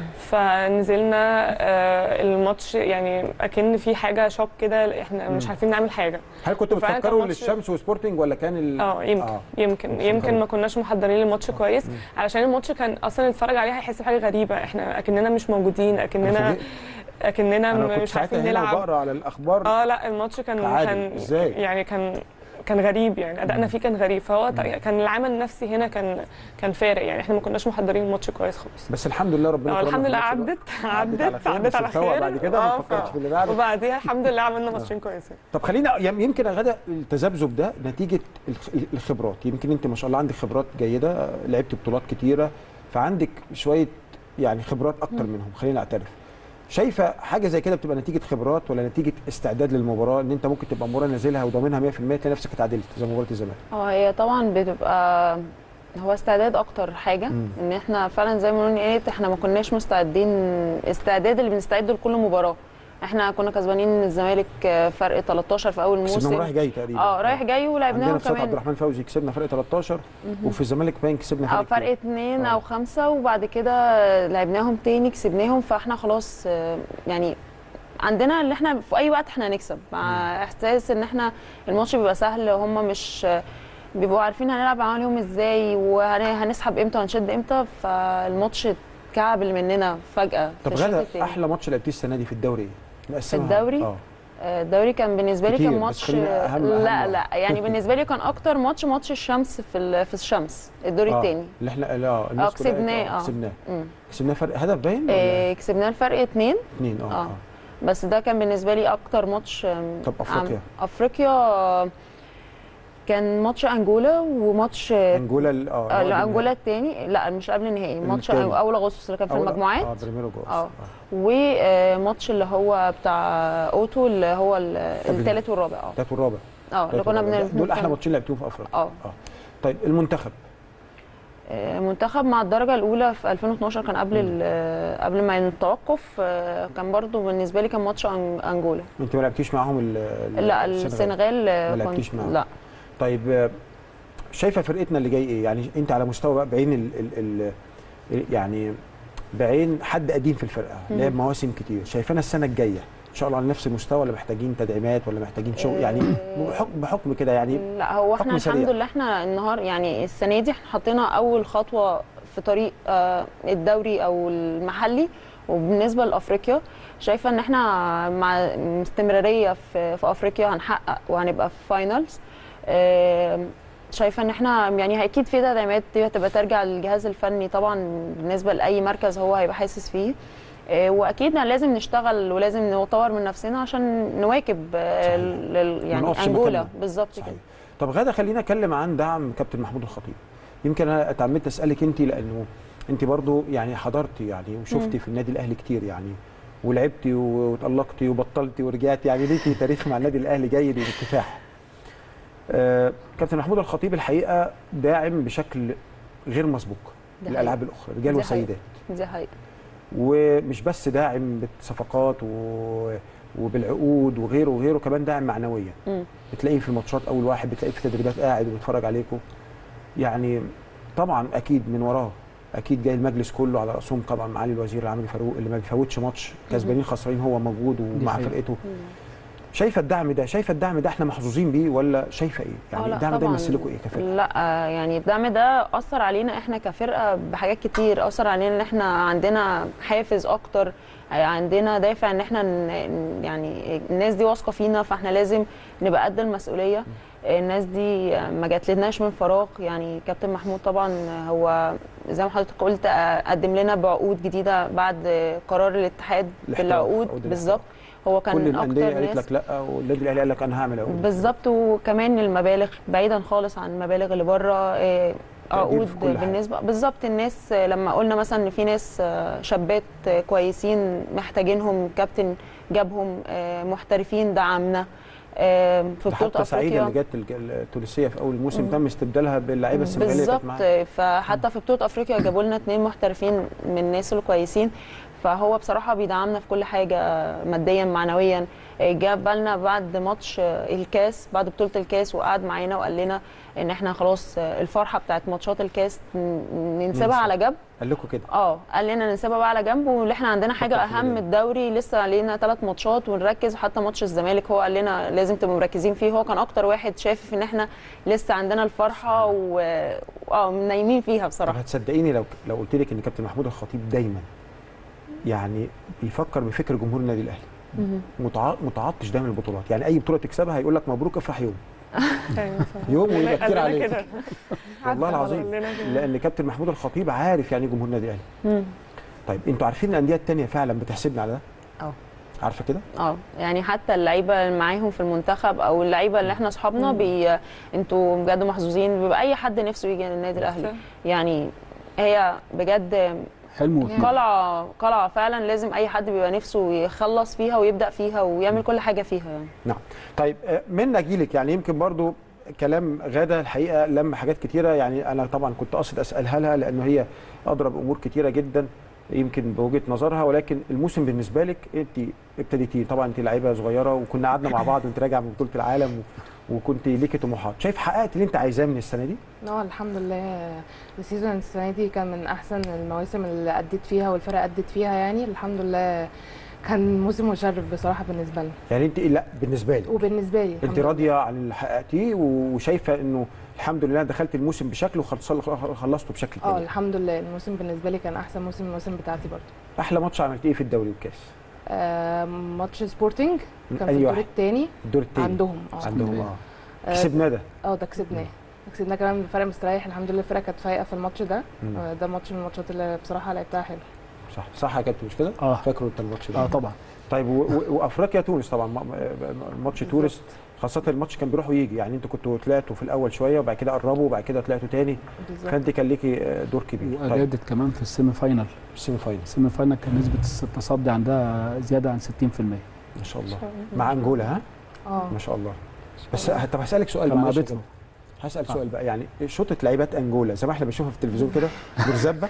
فنزلنا آه الماتش يعني اكن في حاجه شوك كده، احنا مش مم. عارفين نعمل حاجه. هل كنتوا وفعلاً كان بتفكروا ماتش- للشمس وسبورتنج ولا كان ال... اه يمكن آه. يمكن مش يمكن مفهوم. ما كناش محضرين للماتش كويس، مم. علشان الماتش كان اصلا نتفرج عليه هيحس بحاجه غريبه، احنا اكننا مش موجودين، أنا اكننا فوجئت. اكننا انا كنت مش ساعتها عارفين هنا نلعب. وبقرا على الاخبار. اه لا الماتش كان تعادل. كان إزاي؟ يعني كان كان غريب، يعني ادائنا فيه كان غريب، فهو مم. كان العامل النفسي هنا كان كان فارق، يعني احنا ما كناش محضرين الماتش كويس خالص. بس الحمد لله ربنا اه كرمنا الحمد في لله الماتش ده. عدت عدت على عدت خير، عدت بس على نفوق خير بعد كده ما اه، نفكرش ف- في اللي بعده. وبعديها الحمد لله عملنا ماتشين كويسين. طب خلينا يمكن يا غدا التذبذب ده نتيجه الخ- الخبرات، يمكن انت ما شاء الله عندك خبرات جيده، لعبت بطولات كتيره، فعندك شويه يعني خبرات اكتر منهم، خلينا نعترف. شايفه حاجه زي كده بتبقى نتيجه خبرات ولا نتيجه استعداد للمباراه، ان انت ممكن تبقى مباراه نازلها وضامنها مية في المية تلاقي نفسك اتعادلت زي مباراه الزمالك؟ اه هي طبعا بتبقى هو استعداد اكتر حاجه، مم. ان احنا فعلا زي ما قلنا ايه، احنا ما كناش مستعدين استعداد اللي بنستعده لكل مباراه. احنا كنا كسبانين الزمالك فرق تلتاشر في اول موسم، كسبناهم رايح جاي تقريبا. اه رايح جاي عندنا ولعبناهم في ساعة عبد كمان الرحمن فوزي كسبنا فرق تلتاشر، وفي الزمالك باين كسبنا فرق اه فرق كتير. اتنين آه. او خمسة، وبعد كده لعبناهم تاني كسبناهم، فاحنا خلاص آه، يعني عندنا اللي احنا في اي وقت احنا هنكسب، مع احساس ان احنا الماتش بيبقى سهل، هم مش بيبقوا عارفين هنلعب عليهم ازاي وهنسحب امتى وهنشد امتى، فالماتش اتكعبل مننا فجأة. طب في الشوط غدا التاني. احلى ماتش لعبتيه السنه دي في الدوري ايه؟ في نقسمها. الدوري اه آه، الدوري كان بالنسبه لي كتير، كان بس ماتش خلينا أهم- أهم لا واحد. لا يعني بالنسبه لي كان اكتر ماتش ماتش الشمس في ال- في الشمس الدور آه، الثاني. اللي احنا لا الناس كلها كسبناه، قالت اه. كسبناه مم. كسبناه فرق هدف باين ولا آه، كسبناه الفرق اتنين. اثنين؟ اه اه اه بس ده كان بالنسبه لي اكتر ماتش. آم، طب أفريقيا؟ عم- افريقيا آه، كان ماتش انجولا وماتش انجولا ال- اه آه، اللي هو لا قبل انجولا الثاني، لا مش قبل النهائي، ماتش التاني. اول اغسطس اللي كان في أول- المجموعات. اه بريميرو جوز اه وماتش اللي هو بتاع اوتو اللي هو الثالث والرابع. اه الثالث والرابع. اه اللي التالت كنا والرابع. بن دول احلى ماتشين لعبتوهم في افريقيا. اه طيب المنتخب آه، منتخب مع الدرجه الاولى في ألفين واتناشر كان قبل ال- قبل ما التوقف، آه، كان برضو بالنسبه لي كان ماتش أن- انجولا. انت ما لعبتيش معاهم ال- ال- لا السنغال ما آه، لعبتيش كنت معاهم. لا. طيب آه، شايفه فرقتنا اللي جاي ايه؟ يعني انت على مستوى بقى بعين ال ال ال يعني بعين حد قديم في الفرقه لعب مواسم كتير، شايفانا السنه الجايه ان شاء الله على نفس المستوى ولا محتاجين تدعيمات ولا محتاجين شغل يعني بحكم بحكم كده يعني؟ لا هو احنا حكم سريع. الحمد لله احنا النهار يعني السنه دي احنا حطينا اول خطوه في طريق آه، الدوري او المحلي، وبالنسبه لافريقيا شايفه ان احنا مع استمراريه في في افريقيا هنحقق وهنبقى في فاينلز. آه، شايفه ان احنا يعني اكيد في تدعيمات دي هتبقى ترجع للجهاز الفني طبعا بالنسبه لاي مركز هو هيبقى حاسس فيه، آه، واكيد لازم نشتغل ولازم نطور من نفسنا عشان نواكب آه، ال- ال- ما يعني نقفش انجولا مكاننا. بالظبط صحيح. كده. طب غدا خلينا اتكلم عن دعم كابتن محمود الخطيب. يمكن انا اتعمدت اسالك انت لانه انت برضو يعني حضرتي يعني وشفتي في النادي الاهلي كتير يعني، ولعبتي واتألقتي وبطلتي ورجعتي، يعني ليكي تاريخ مع النادي الاهلي جيد وبكفاح. آه كابتن محمود الخطيب الحقيقه داعم بشكل غير مسبوق ده للالعاب حقيقي. الاخرى رجال دي وسيدات، دي حقيقة. ومش بس داعم بالصفقات و... وبالعقود وغيره وغيره، كمان داعم معنويا. مم. بتلاقيه في الماتشات اول واحد، بتلاقيه في تدريبات قاعد وبيتفرج عليكم. يعني طبعا اكيد من وراه اكيد جاي المجلس كله على راسهم طبعا معالي الوزير العامل فاروق اللي ما بيفوتش ماتش، كسبانين خسرانين هو موجود ومع حقيقة. فرقته. شايفه الدعم ده شايفه الدعم ده احنا محظوظين بيه ولا شايفه ايه؟ آه يعني لا الدعم ده طبعاً. يمثل لكم ايه كفرقه؟ لا آه، يعني الدعم ده اثر علينا احنا كفرقه بحاجات كتير، اثر علينا ان احنا عندنا حافز اكتر، آه، عندنا دافع ان احنا ن- يعني الناس دي واثقه فينا، فاحنا لازم نبقى قد المسؤوليه. الناس دي ما جاتلناش من فراغ. يعني كابتن محمود طبعا هو زي ما حضرتك قلت قدم لنا بعقود جديده بعد قرار الاتحاد بالعقود بالظبط. هو كان كل الانديه اكتر قالت ناس لك لا والنادي الاهلي قال لك انا هعمل عقود بالظبط. وكمان المبالغ بعيدا خالص عن المبالغ اللي بره، عقود بالنسبه بالظبط. الناس لما قلنا مثلا ان في ناس شابات كويسين محتاجينهم، كابتن جابهم محترفين دعمنا في بطوله افريقيا. سعيده اللي جت التونسيه في اول الموسم تم استبدالها باللعيبه السنغاليه بالظبط. فحتى في بطوله افريقيا جابوا لنا اثنين محترفين من الناس الكويسين. فهو بصراحه بيدعمنا في كل حاجه ماديا معنويا. جاب بالنا بعد ماتش الكاس، بعد بطوله الكاس، وقعد معانا وقال لنا ان احنا خلاص الفرحه بتاعت ماتشات الكاس ننسبها على جنب. قال لكم كده؟ اه قال لنا ننسبها بقى على جنب، واللي احنا عندنا حاجه اهم، الدوري لسه علينا ثلاث ماتشات ونركز. حتى ماتش الزمالك هو قال لنا لازم تبقوا مركزين فيه. هو كان اكتر واحد شايف ان احنا لسه عندنا الفرحه و اه نايمين فيها بصراحه. طب هتصدقيني لو لو قلت لك ان كابتن محمود الخطيب دايما يعني بيفكر بفكر جمهور النادي الاهلي، متع... متعطش دايما البطولات. يعني اي بطوله تكسبها هيقول لك مبروك افرح يوم يوم ويبقى كتير عليك والله العظيم، لان كابتن محمود الخطيب عارف يعني جمهور النادي الاهلي. طيب انتوا عارفين الانديه الثانيه فعلا بتحسبنا على ده؟ اه عارفه كده؟ اه يعني حتى اللعيبه اللي معاهم في المنتخب او اللعيبه اللي احنا اصحابنا بي... انتوا بجد محظوظين. بيبقى اي حد نفسه يجي النادي الاهلي. يعني هي بجد حلم قلعه قلعه فعلا، لازم اي حد بيبقى نفسه يخلص فيها ويبدا فيها ويعمل كل حاجه فيها يعني. نعم. طيب من اجيلك يعني يمكن برضو كلام غاده الحقيقه لما حاجات كتيره، يعني انا طبعا كنت قاصد اسالها لها لانه هي اضرب امور كتيره جدا يمكن بوجهه نظرها، ولكن الموسم بالنسبه لك انت ابتديتي طبعا، انت لعيبه صغيره وكنا قعدنا مع بعض وانت راجعه من بطوله العالم وكنت ليكي طموحات، شايف حققت اللي انت عايزاه من السنه دي؟ اه الحمد لله. السيزون السنه دي كان من احسن المواسم اللي اديت فيها والفرق ادت فيها، يعني الحمد لله كان موسم مشرف بصراحه بالنسبه لنا. يعني انت لا بالنسبه لي وبالنسبه لي انت راضيه عن اللي حققتيه وشايفه انه الحمد لله دخلت الموسم بشكل وخلصته بشكل تاني؟ اه الحمد لله الموسم بالنسبه لي كان احسن موسم من المواسم بتاعتي برضه. احلى ماتش عملتيه ايه في الدوري والكاس؟ آه ماتش سبورتنج كان في أيوة. الدور الثاني. الدور الثاني عندهم اه عندهم اه كسبناه ده؟ اه ده كسبناه كسبناه كمان بفرق مستريح الحمد لله. الفرقه كانت فايقه في الماتش ده. آه ده ماتش من الماتشات اللي بصراحه لعبتها حلو. صح صح يا كابتن مش كده؟ اه فاكره انت الماتش ده؟ اه طبعا. طيب وافريقيا تونس طبعا ماتش تونس خاصه الماتش كان بيروح ويجي، يعني انتوا كنتوا طلعتوا في الاول شويه وبعد كده قربوا وبعد كده طلعتوا تاني، فانت كان ليكي دور كبير. واجادت طيب. كمان في السيمي فاينال. السيمي فاينال السيمي فاينال كان نسبه التصدي عندها زياده عن ستين في المية. ما شاء الله. مع انجولا ها؟ اه ما شاء الله. بس طب هسالك سؤال معلش، هسال سؤال بقى، يعني شوطه لعيبات انجولا زي ما احنا بنشوفها في التلفزيون كده مرزبه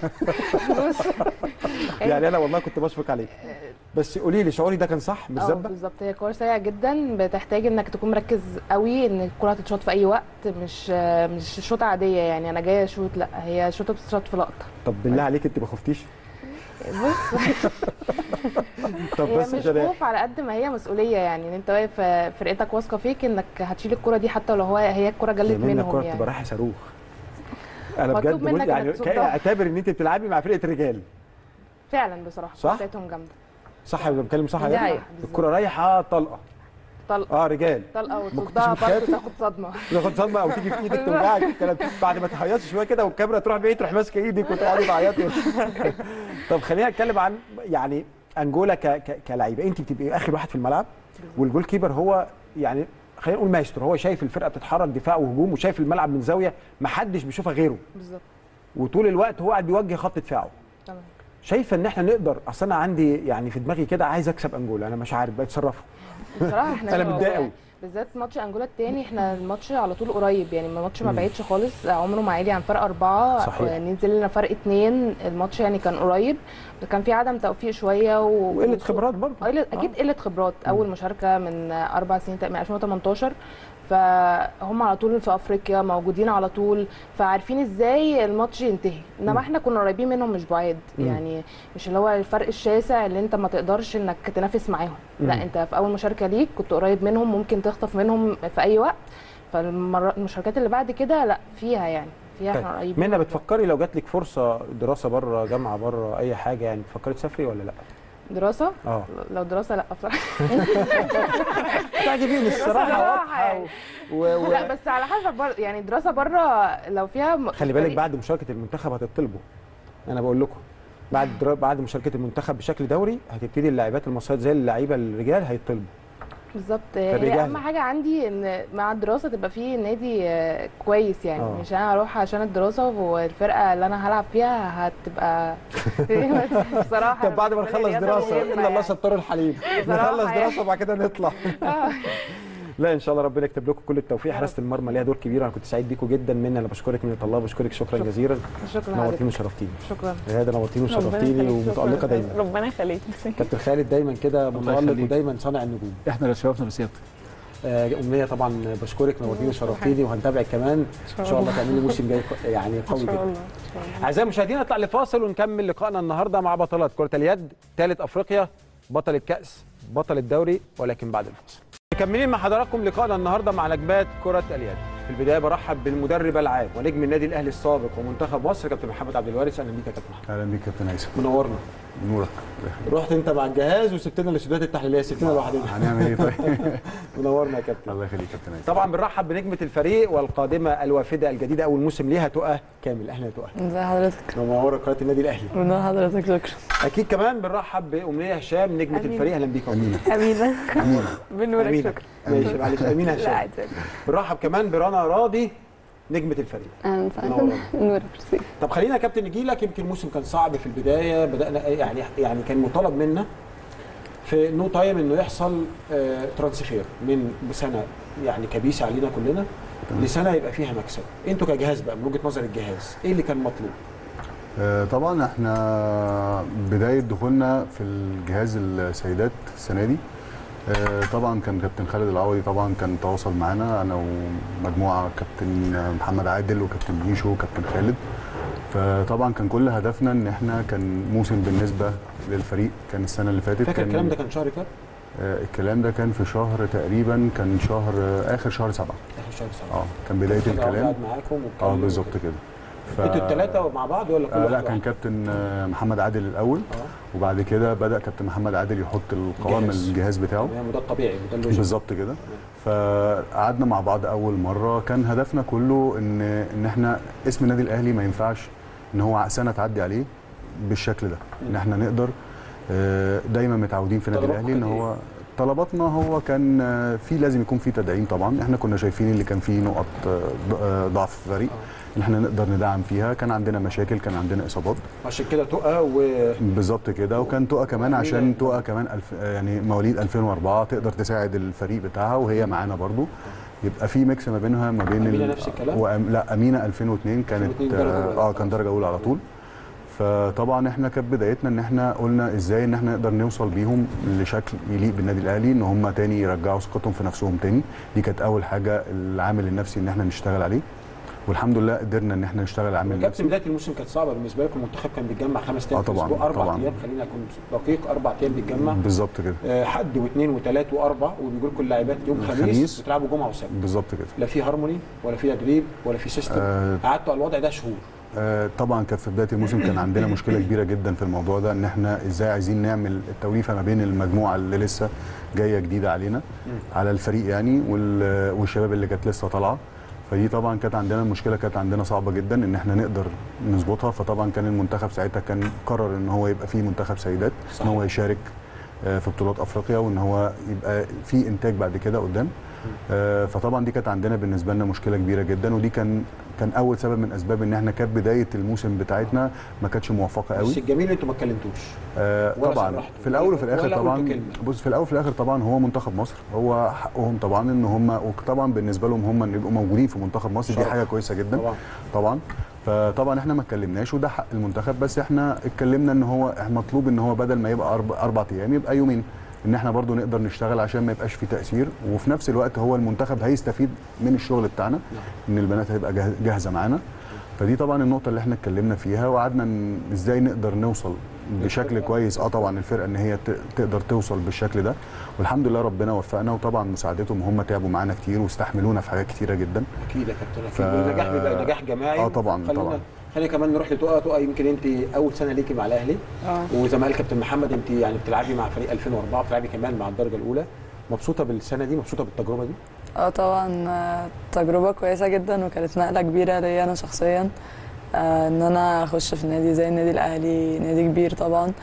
يعني انا والله كنت بشفق عليك، بس قولي لي شعوري ده كان صح مرزبه؟ اه بالظبط. هي كوره سريعه جدا، بتحتاج انك تكون مركز قوي ان الكوره تتشاط في اي وقت، مش مش شوطه عاديه يعني انا جايه اشوط، لا هي شوطه بتتشاط في لقطه. طب بالله عليك انت ما خفتيش؟ بص طب هي بس مش خوف على قد ما هي مسؤوليه، يعني ان انت واقف فرقتك واثقه فيك انك هتشيل الكوره دي حتى لو هو هي الكوره جلت منهم يعني. الكوره بتبقى رايحه صاروخ. انا بجد بقول يعني اعتبر ان انت بتلعبي مع فرقه رجال فعلا بصراحه. صح؟ بتاعتهم جامده. صح ولا بتكلم صح؟ دي حقيقة. الكوره رايحه طلقه طلقه اه رجال طلقه وتصدها برضه تاخد صدمه تاخد صدمه او تيجي في ايدك توجعك الكلام بعد ما تهيصي شويه كده والكاميرا تروح بعيد تروح ماسكه ايدك وتقعدي تعيطي. طب خلينا نتكلم عن يعني انجولا ك... ك... كلعيبه، انت بتبقي اخر واحد في الملعب والجول كيبر هو يعني خلينا نقول مايسترو، هو شايف الفرقه بتتحرك دفاع وهجوم وشايف الملعب من زاويه ما حدش بيشوفها غيره بالظبط، وطول الوقت هو قاعد بيوجه خط دفاعه. تمام. شايفه ان احنا نقدر، اصل انا عندي يعني في دماغي كده عايز اكسب انجولا، انا مش عارف بقى اتصرفوا بصراحه احنا انا متضايق قوي بالذات ماتش انجولا الثاني، احنا الماتش على طول قريب يعني الماتش ما بعيدش خالص، عمره ما عالي عن فرق اربعه. صحيح. ننزل لنا فرق اثنين، الماتش يعني كان قريب، كان في عدم توفيق شويه و... وقله خبرات برضه. اكيد قله خبرات. اول مشاركه من اربع سنين من ألفين وتمنتاشر، فهم على طول في افريقيا موجودين على طول، فعارفين ازاي الماتش ينتهي. انما احنا كنا قريبين منهم مش بعاد يعني، مش اللي هو الفرق الشاسع اللي انت ما تقدرش انك تنافس معاهم. لا انت في اول مشاركه ليك كنت قريب منهم، ممكن تخطف منهم في اي وقت. فالمشاركات اللي بعد كده لا فيها يعني فيها احنا قريبين. منى بتفكري لو جات لك فرصه دراسه بره، جامعه بره، اي حاجه يعني تفكري تسافري ولا لا؟ دراسه اه لو دراسه لا بصراحه. تعجبيني الصراحه واضحه و... و... و... لا بس على حسب برضه يعني دراسه بره لو فيها م- خلي بالك فريق- بعد مشاركه المنتخب هتطلبوا، انا بقول لكم بعد در... بعد مشاركه المنتخب بشكل دوري هتبتدي اللاعبات المصريات زي اللعيبه الرجال هيطلبوا. بالظبط. فدي هي جاهزة. اهم حاجه عندي ان مع الدراسه تبقى في نادي آه، كويس يعني. آه. مش انا اروح عشان الدراسه والفرقه اللي انا هلعب فيها هتبقى بصراحه. طب بعد ما بالنسبة نخلص لي رياضة دراسه مهمة الا الله يعني. ستار الحليم، بصراحة نخلص يعني. دراسه وبعد كده نطلع. آه. لا ان شاء الله ربنا يكتب لكم كل التوفيق. يا حراسه المرمى ليها دور كبير، انا كنت سعيد بيكم جدا. مني انا بشكرك من الله، بشكرك شكرا شكرا. جزيلا. شكرا نورتيني حضرتك. وشرفتيني. شكرا. هذا نورتيني ربنا وشرفتيني يخليك. ومتالقه شكراً. دايما. ربنا يخليك. كابتن خالد دايما كده متالق يخليك. ودايما صانع النجوم. احنا اللي شرفنا بسيادتك. آه، أمنية طبعا بشكرك، نورتيني وشرفتيني وهنتابعك كمان ان شاء الله تعملي موسم جاي ق- يعني ان قوي شاء جدا. الله ان شاء الله. اعزائي المشاهدين نطلع لفاصل ونكمل لقائنا النهارده مع بطلات كرة اليد، ثالث افريقيا، بطل الكأس، بطل الدوري، ولكن بعد الفاصل. مكملين مع حضراتكم لقائنا النهارده مع نجمات كرة اليد. في البدايه برحب بالمدرب العام ونجم النادي الاهلي السابق ومنتخب مصر كابتن محمد عبد الوارث. اهلا بيك يا كابتن محمد. اهلا بيك يا كابتن هيثم. منورنا. نورك. رحت انت مع الجهاز وسبتنا الاستوديوهات التحليليه، سبتنا لوحدنا. هنعمل ايه طيب؟ منورنا يا كابتن. الله يخليك يا كابتن هيثم. طبعا بنرحب بنجمه الفريق والقادمه الوافده الجديده اول موسم ليها تقى كامل. اهلا يا تقى. ازي حضرتك؟ منوره قناه النادي الاهلي. منور حضرتك. شكرا. اكيد كمان بنرحب بامنيه هشام نجمه أمينة. الفريق. اهلا بيك يا امينه. امينه. امينه. بنورك. أمينة. شكرا. ماشي معلش امينه لا هشام. عادي. بنرحب كمان برنا راضي نجمه الفريق. اهلا وسهلا. منورة. نور ميرسي. طب خلينا يا كابتن نجي لك. يمكن الموسم كان صعب في البدايه، بدانا يعني يعني كان مطالب منا في نو تايم انه يحصل آه ترانسفير من سنه يعني كبيسه علينا كلنا لسنه يبقى فيها مكسب. انتوا كجهاز بقى من وجهه نظر الجهاز ايه اللي كان مطلوب؟ آه، طبعا احنا بدايه دخولنا في الجهاز السيدات السنه دي آه، طبعا كان كابتن خالد العوضي طبعا كان تواصل معانا انا ومجموعه كابتن محمد عادل وكابتن بيشو وكابتن خالد. فطبعا كان كل هدفنا ان احنا كان موسم بالنسبه للفريق كان السنه اللي فاتت. فاكر كان الكلام ده كان شهر كام؟ آه، الكلام ده كان في شهر تقريبا كان شهر آه، اخر شهر سبعه. اخر شهر سبعه. اه كان بدايه الكلام. قاعد معاكم اه واتكلم بالظبط وكده. كده. ف... انتوا الثلاثه مع بعض ولا كل آه واحد لا كان واحد؟ كابتن آه، محمد عادل الاول اه وبعد كده بدا كابتن محمد عادل يحط القوام الجهاز. الجهاز بتاعه. يعني وده الطبيعي وده اللوجيك. بالظبط كده. فقعدنا مع بعض اول مره كان هدفنا كله ان ان احنا اسم النادي الاهلي ما ينفعش ان هو سنه تعدي عليه بالشكل ده. ان احنا نقدر آه، دايما متعودين في النادي طلباتكم الاهلي ان كانت هو طلباتنا هو كان آه، في لازم يكون في تدعيم. طبعا احنا كنا شايفين اللي كان فيه نقط آه، ض- آه، ضعف في الفريق اللي احنا نقدر ندعم فيها. كان عندنا مشاكل، كان عندنا اصابات. عشان كده تقى و بالظبط كده. وكان تقى كمان عشان تقى كمان الف يعني مواليد ألفين وأربعة تقدر تساعد الفريق بتاعها وهي معانا برضو. يبقى في ميكس ما بينها ما بين أمينة ال- نفس الكلام؟ وأم... لا امينه ألفين واثنين كانت ألفين واثنين درجة أولى. اه كان درجه اولى على طول. فطبعا احنا كانت بدايتنا ان احنا قلنا ازاي ان احنا نقدر نوصل بيهم لشكل يليق بالنادي الاهلي ان هم تاني يرجعوا ثقتهم في نفسهم تاني. دي كانت اول حاجه العامل النفسي ان احنا نشتغل عليه والحمد لله قدرنا ان احنا نشتغل العامل كابتن النفسي. بدايه الموسم كانت صعبه بالنسبه لكم. المنتخب كان بيتجمع خمس ايام آه في طبعاً، الاسبوع، اربع طبعاً. ايام. خلينا نكون دقيق، اربع ايام بيتجمع بالظبط كده. آه، حد واثنين وثلاث واربع وبيجوا لكم اللاعبات يوم خميس, خميس. بتلعبوا جمعه وسبت. بالظبط كده. لا في هارموني ولا في تدريب ولا في سيستم. آه قعدتوا على الوضع ده شهور. آه، طبعا كان في بدايه الموسم كان عندنا مشكله كبيره جدا في الموضوع ده ان احنا ازاي عايزين نعمل التوليفه ما بين المجموعه اللي لسه جايه جديده علينا على الفريق يعني وال- والشباب اللي كانت لسه طالعه. فدي طبعا كانت عندنا المشكله كانت عندنا صعبه جدا ان احنا نقدر نظبطها. فطبعا كان المنتخب ساعتها كان قرر ان هو يبقى فيه منتخب سيدات ان هو يشارك آه، في بطولات افريقيا وان هو يبقى في انتاج بعد كده قدام. آه، فطبعا دي كانت عندنا بالنسبه لنا مشكله كبيره جدا ودي كان كان اول سبب من اسباب ان احنا كانت بدايه الموسم بتاعتنا ما كانتش موفقه قوي. بس الجميل ان انتوا ما اتكلمتوش. آه ولا طبعا صرحتوا في الاول وفي ولا- الاخر ولا قلتوا طبعا كلمة. بص في الاول وفي الاخر طبعا هو منتخب مصر هو حقهم طبعا ان هم وطبعا بالنسبه لهم هم ان يبقوا موجودين في منتخب مصر دي شرف. حاجه كويسه جدا طبعا. طبعا. فطبعا احنا ما اتكلمناش وده حق المنتخب بس احنا اتكلمنا ان هو مطلوب ان هو بدل ما يبقى اربع, أربع ايام يبقى يومين ان احنا برضو نقدر نشتغل عشان ما يبقاش في تاثير وفي نفس الوقت هو المنتخب هيستفيد من الشغل بتاعنا ان البنات هتبقى جاه- جاهزه معانا. فدي طبعا النقطه اللي احنا اتكلمنا فيها وقعدنا ن- ازاي نقدر نوصل بشكل كويس. اه طبعا الفرقه ان هي ت- تقدر توصل بالشكل ده والحمد لله ربنا وفقنا وطبعا مساعدتهم هم تعبوا معانا كتير واستحملونا في حاجات كتيره جدا. اكيد يا كابتن ف- اكيد والنجاح بيبقى نجاح جماعي. اه طبعا خلينا طبعا خلينا كمان نروح لتقى. تقى يمكن انت اول سنه ليكي مع الاهلي، اه وزي ما قال كابتن محمد انت يعني بتلعبي مع فريق ألفين وأربعة، بتلعبي كمان مع الدرجه الاولى. مبسوطه بالسنه دي؟ مبسوطه بالتجربه دي؟ اه طبعا، آه، تجربة كويسة جدا وكانت نقلة كبيرة ليا أنا شخصيا. آه، إن أنا أخش في نادي زي النادي الأهلي، نادي كبير طبعا.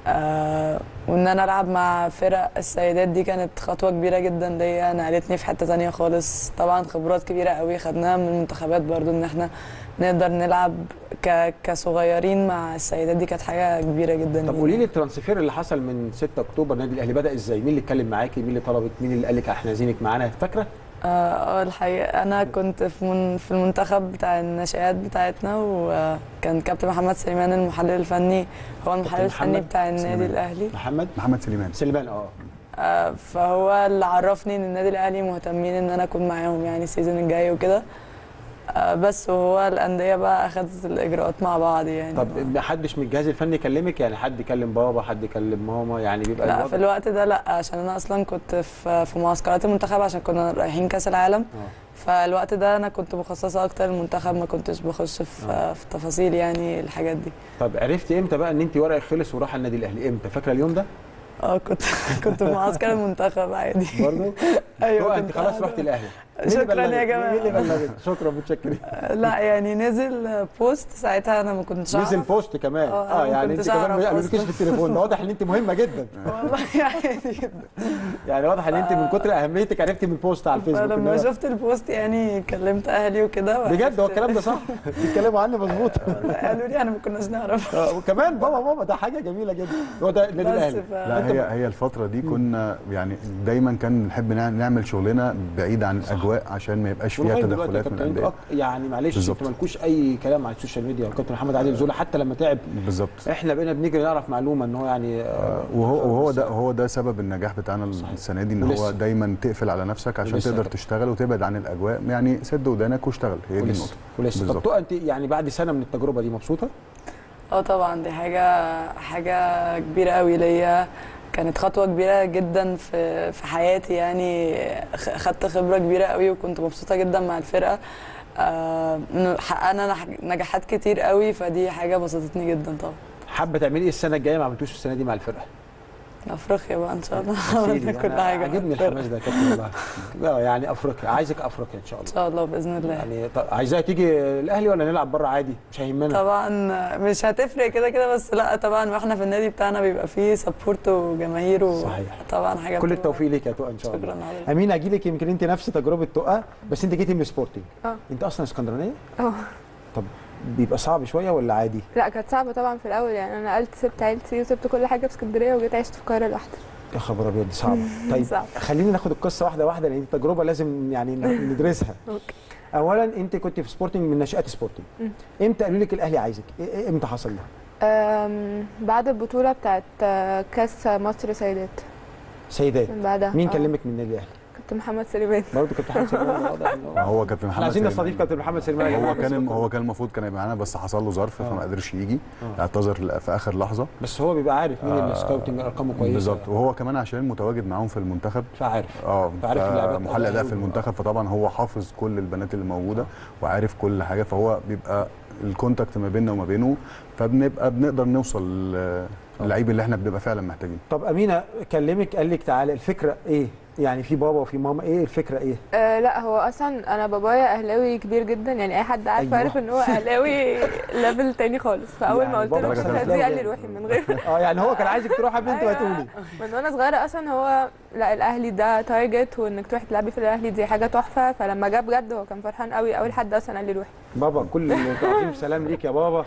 آه، وإن أنا ألعب مع فرق السيدات دي كانت خطوة كبيرة جدا ليا، نقلتني في حتة تانية خالص. طبعا خبرات كبيرة قوي خدناها من المنتخبات برضو، إن احنا نقدر نلعب ك... كصغيرين مع السيدات، دي كانت حاجة كبيرة جدا. طب قولي لي الترانسفير اللي حصل من ستة اكتوبر النادي الاهلي بدا ازاي؟ مين اللي اتكلم معاكي؟ مين اللي طلبك؟ مين اللي قال لك احنا عايزينك معانا؟ فاكره؟ اه آه، الحقيقة أنا كنت في من في المنتخب بتاع الناشئات بتاعتنا، وكان كابتن محمد سليمان المحلل الفني هو المحلل الفني محمد بتاع النادي سليمان. الأهلي. محمد محمد سليمان سليمان. اه آه، فهو اللي عرفني إن النادي الأهلي مهتمين إن أنا أكون معاهم يعني السيزون الجاي وكده. آه، بس وهو الأندية بقى أخدت الإجراءات مع بعض يعني. طب ما حدش من الجهاز الفني يكلمك؟ يعني حد يكلم بابا، حد يكلم ماما، يعني بيبقى لا الوضع- في الوقت ده لا، عشان أنا أصلا كنت في في معسكرات المنتخب عشان كنا رايحين كأس العالم. اه فالوقت ده انا كنت مخصصه اكتر للمنتخب، ما كنتش بخش في آه. في تفاصيل يعني الحاجات دي. طب عرفتي امتى بقى ان انت ورقك خلص وراح النادي الاهلي؟ امتى؟ فاكره اليوم ده؟ اه كنت كنت في معسكر المنتخب عادي. برضه؟ ايوه انت كنت خلاص قاعدة. رحت الاهلي. مين اللي شكرا يا بلغك؟ جماعه. مين اللي بلغك؟ شكرا، متشكرين. لا يعني نزل بوست ساعتها، انا ما كنتش اعرف. نزل بوست كمان؟ اه، أنا اه ما يعني انت كنتش كمان أعرف ما قالولكيش أصلاً. في التليفون. ده واضح ان انت مهمه جدا. والله عادي جدا. يعني واضح ان انت من كتر اهميتك عرفتي من البوست على الفيسبوك. فلما إن هو- شفت البوست يعني كلمت اهلي وكده. بجد هو الكلام ده صح؟ بيتكلموا عني مظبوط. قالوا لي انا ما كناش نعرف. آه، وكمان بابا ماما، ده حاجه جميله جدا. هو ده النادي بس الاهلي. ف... لا هي هي الفترة دي كنا يعني دايما كان نحب نع- نعمل شغلنا بعيد عن الاجواء عشان ما يبقاش فيها ولغاية دلوقتي يا تدخلات من كابتن انتوا الانديه. أك- يعني معلش بالظبط. انتوا مالكوش اي كلام على السوشيال ميديا. وكابتن محمد عادل زولا حتى لما تعب بالظبط. احنا بقينا بنيجي نعرف معلومه ان هو يعني آه، وهو وهو ده هو ده سبب النجاح بتاعنا صحيح. السنه دي، ان ولسه. هو دايما تقفل على نفسك عشان ولسه تقدر طبعا. تشتغل وتبعد عن الاجواء، يعني سد ودانك واشتغل، هي دي ولسه النقطه. ولسه. طب بالظبط. تقى انت يعني بعد سنه من التجربه دي مبسوطه؟ اه طبعا، دي حاجة حاجة كبيرة قوي ليا، كانت خطوة كبيرة جدا في في حياتي يعني. خ- خدت خبرة كبيرة قوي وكنت مبسوطة جدا مع الفرقة. آه، إنه حققنا نح- نجاحات كتير قوي، فدي حاجة بسطتني جدا طبعا. حابه تعملي ايه السنه الجايه ما عملتوش السنه دي مع الفرقه؟ افريقيا بقى ان شاء الله. سيدي، عملنا كل أنا حاجة مع عاجبني الفرقة. الحماس ده يا كابتن والله. لا يعني افريقيا، عايزك افريقيا ان شاء ان الله. شاء الله باذن الله. يعني طب عايزاها تيجي الاهلي ولا نلعب بره عادي؟ مش هيهمنا. طبعا مش هتفرق كده كده، بس لا طبعا واحنا في النادي بتاعنا بيبقى فيه سبورت وجماهير و... صحيح. طبعا حاجه كل بتبقى- التوفيق ليك يا تقى ان شاء الله. شكرا حضرتك. امين اجي لك، يمكن انت نفس تجربه تقى بس انت جيتي من سبورتنج. اه انت اصلا اسكندرانيه؟ اه طب بيبقى صعب شويه ولا عادي؟ لا كانت صعبه طبعا في الاول، يعني انا نقلت سبت عيلتي وسبت كل حاجه في اسكندريه وجيت عشت في القاهره لوحدي. يا خبر ابيض، صعبه. طيب صعب. خلينا ناخد القصه واحده واحده لان التجربه لازم يعني ندرسها. اوكي. اولا انت كنت في سبورتنج من ناشئات سبورتنج. مم. امتى قالوا لك الاهلي عايزك؟ إيه- إيه- امتى حصل ده؟ أم، بعد البطوله بتاعت آه، كاس مصر سيدات، سيدات. من بعدها مين آه، كلمك من النادي الاهلي؟ كابتن محمد سليمان. برضه كابتن محمد سليمان. واضح إن هو- هو كابتن محمد احنا عايزين سليمان. نستضيف كابتن محمد سليمان يا جماعة، هو كان بس هو كان المفروض كان يبقى معانا بس حصل له ظرف آه. فما قدرش يجي، آه. اعتذر في اخر لحظه. بس هو بيبقى عارف مين آه، السكاوتنج ارقامه كويسه. بالظبط، وهو كمان عشان متواجد معاهم في المنتخب، فعارف. اه فعارف اللاعبات محلل اداء في أداء. المنتخب، فطبعا هو حافظ كل البنات اللي موجوده وعارف كل حاجه، فهو بيبقى الكونتاكت ما بيننا وما بينه، فبنبقى بنقدر نوصل للعيب اللي احنا بنبقى فعلا محتاجينه. طب امينه كلمك قال لك تعالى، الفكره ايه؟ يعني في بابا وفي ماما، ايه الفكره ايه؟ أه لا هو اصلا انا بابايا اهلاوي كبير جدا، يعني اي حد عارف أيوة. عارف ان هو اهلاوي ليفل تاني خالص. فاول يعني ما قلت بابا له درجة روحي تانية. قال لي روحي من غير اه يعني هو كان عايزك تروح يا بنت أيوة. وهتقولي. من وانا صغيره اصلا هو لا الاهلي ده تارجت، وانك تروحي تلعبي في الاهلي دي حاجه تحفه. فلما جه بجد هو كان فرحان قوي، اول حد اصلا قال لي روحي. بابا كل تعظيم سلام ليك يا بابا،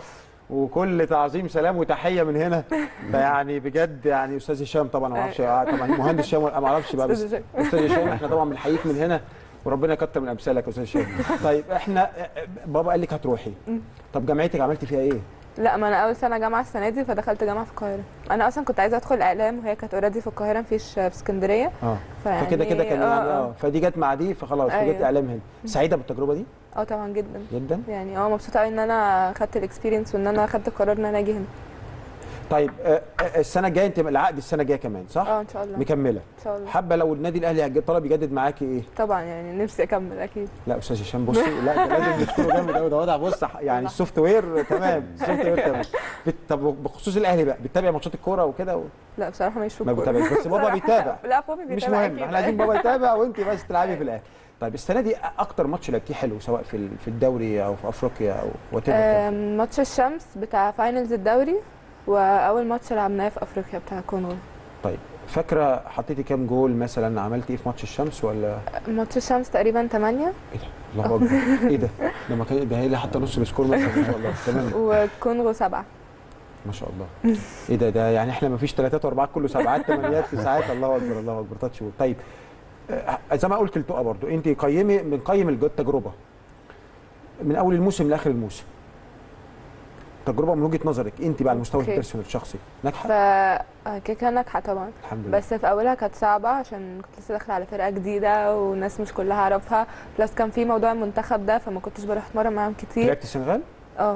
وكل تعظيم سلام وتحيه من هنا. فيعني بجد يعني استاذ هشام طبعا ما اعرفش، آه طبعا مهندس هشام ما اعرفش بقى، بس أستاذ هشام. استاذ هشام احنا طبعا بنحييك من هنا وربنا يكتر من امثالك يا استاذ هشام. طيب احنا بابا قال لك هتروحي، طب جامعتك عملتي فيها ايه؟ لا ما انا اول سنه جامعه السنه دي، فدخلت جامعه في القاهره. انا اصلا كنت عايزه ادخل اعلام وهي كانت اوريدي في القاهره، مفيش في اسكندريه. اه فيعني فكده كده كان يعني اه فدي جت مع دي فخلاص، أيوة. فجت اعلام هنا. سعيده بالتجربه دي؟ اه طبعا جدا جدا. يعني اه مبسوطه قوي ان انا خدت الاكسبيرينس وان انا خدت القرار ان انا اجي هنا. طيب آه، آه، السنه الجايه انت العقد السنه الجايه كمان صح؟ اه ان شاء الله. مكمله ان شاء الله. حابه لو النادي الاهلي هيجي- طلب يجدد معاكي ايه؟ طبعا يعني نفسي اكمل اكيد. لا استاذ هشام بصي لا ده لازم نشكره جامد قوي ده وضع بص يعني السوفت وير تمام السوفت وير تمام. بت- طب بخصوص الاهلي بقى بتتابع ماتشات الكوره وكده و... لا بصراحه مش في ما الكورة. بتابعش بس بابا بيتابع. لا بابا مش بيتابع مهم أكيد. احنا عايزين بابا يتابع وانت بس تلعبي في الاهلي. طيب السنه دي اكتر ماتش لعبتيه حلو سواء في ال- في الدوري او في افريقيا او وات آم، ماتش الشمس بتاع فاينلز الدوري، واول ماتش لعبناه في افريقيا بتاع كونغو. طيب فاكره حطيتي كام جول مثلا عملتي ايه في ماتش الشمس ولا ماتش الشمس تقريبا ثمانية ايه ده؟ الله اكبر ايه ده؟ ده ما كان ده هي اللي حتى نص السكور مثلا ما شاء الله تمام وكونغو سبعة. ما شاء الله. ايه ده ده يعني احنا ما فيش ثلاثات واربعات كله سبعات ثمانيات تسعات الله اكبر الله اكبر تاتش. طيب آه، زي ما قلت لتقى برضو انت قيمي بنقيم الج- التجربه من اول الموسم لاخر الموسم. تجربه من وجهه نظرك انت بقى على المستوى أوكي. البيرسونال الشخصي ناجحه؟ فكيكه ناجحه طبعا. الحمد لله. بس في اولها كانت صعبه عشان كنت لسه داخله على فرقه جديده وناس مش كلها اعرفها، بلس كان في موضوع المنتخب ده فما كنتش بروح اتمرن معاهم كتير. لعبت السنغال؟ اه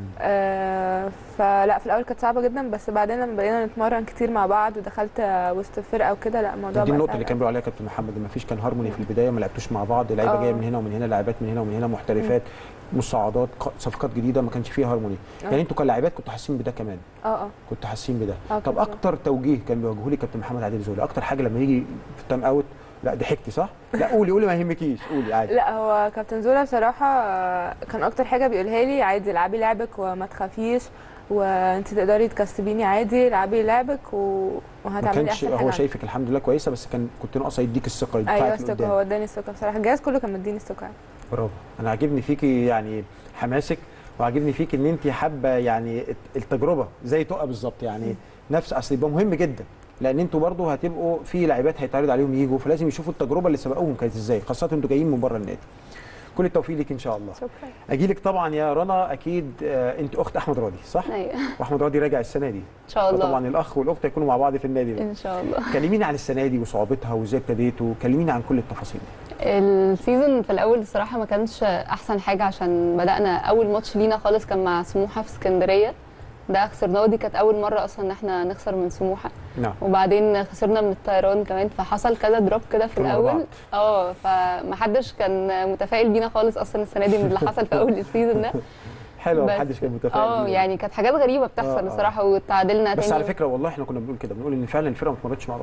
آه، فلا في الاول كانت صعبه جدا، بس بعدين لما بقينا نتمرن كتير مع بعض ودخلت آه، وسط الفرقه وكده لا الموضوع دي بقى النقطه سهل اللي كان أوي. بيقول عليها كابتن محمد ما فيش كان هارموني في البدايه ما لعبتوش مع بعض لعيبه آه. جايه من هنا ومن هنا لاعبات من هنا ومن هنا محترفات مصعدات ق- صفقات جديده ما كانش فيها هارموني. آه. يعني انتوا كلاعبات كنتوا حاسين بده كمان؟ اه اه كنتوا حاسين بده. آه، طب كنت. اكتر توجيه كان بيوجهه لي كابتن محمد عادل زولي اكتر حاجه لما يجي في التايم اوت لا ضحكتي صح؟ لا قولي قولي ما يهمكيش قولي عادي. لا هو كابتن زولا بصراحه آه، كان اكتر حاجه بيقولها لي عادي العبي لعبك وما تخافيش وانت تقدري تكسبيني عادي العبي لعبك و... ما وهتعملي كانش احسن حاجه هو عندك. شايفك الحمد لله كويسه بس كان كنت ناقصه يديك الثقه ايوه يدفعك الثقه لقدام. هو اداني الثقه بصراحه الجهاز كله كان مديني الثقه يعني. برافو انا عاجبني فيكي يعني حماسك وعاجبني فيك ان انت حابه يعني التجربه زي تقى بالظبط يعني نفس اصل يبقى مهم جدا لان انتوا برضو هتبقوا في لاعبات هيتعرض عليهم يجوا فلازم يشوفوا التجربه اللي سبقوهم كانت ازاي خاصه انتوا جايين من بره النادي. كل التوفيق ليك ان شاء الله. شكرا. اجي لك طبعا يا رنا اكيد آه انت اخت احمد راضي صح؟ ايوه واحمد راضي راجع السنه دي ان شاء الله. طبعا الاخ والاخت يكونوا مع بعض في النادي ده. ان شاء الله. كلميني عن السنه دي وصعوبتها وازاي ابتديتوا كلميني عن كل التفاصيل دي. السيزون في الاول الصراحه ما كانش احسن حاجه عشان بدانا اول ماتش لينا خالص كان مع سموحه في اسكندريه ده خسرناه ودي كانت اول مره اصلا ان احنا نخسر من سموحه. نعم. وبعدين خسرنا من الطيران كمان فحصل كذا دروب كده في كانوا الاول بعض. اه فمحدش كان متفائل بينا خالص اصلا السنه دي من اللي حصل في اول السيزون ده. حلو بس- محدش كان متفائل اه بيه. يعني كانت حاجات غريبه بتحصل آه، آه. الصراحه وتعادلنا بس تاني. على فكره والله احنا كنا بنقول كده بنقول ان فعلا الفرقه ما اتمرنتش مع بعض.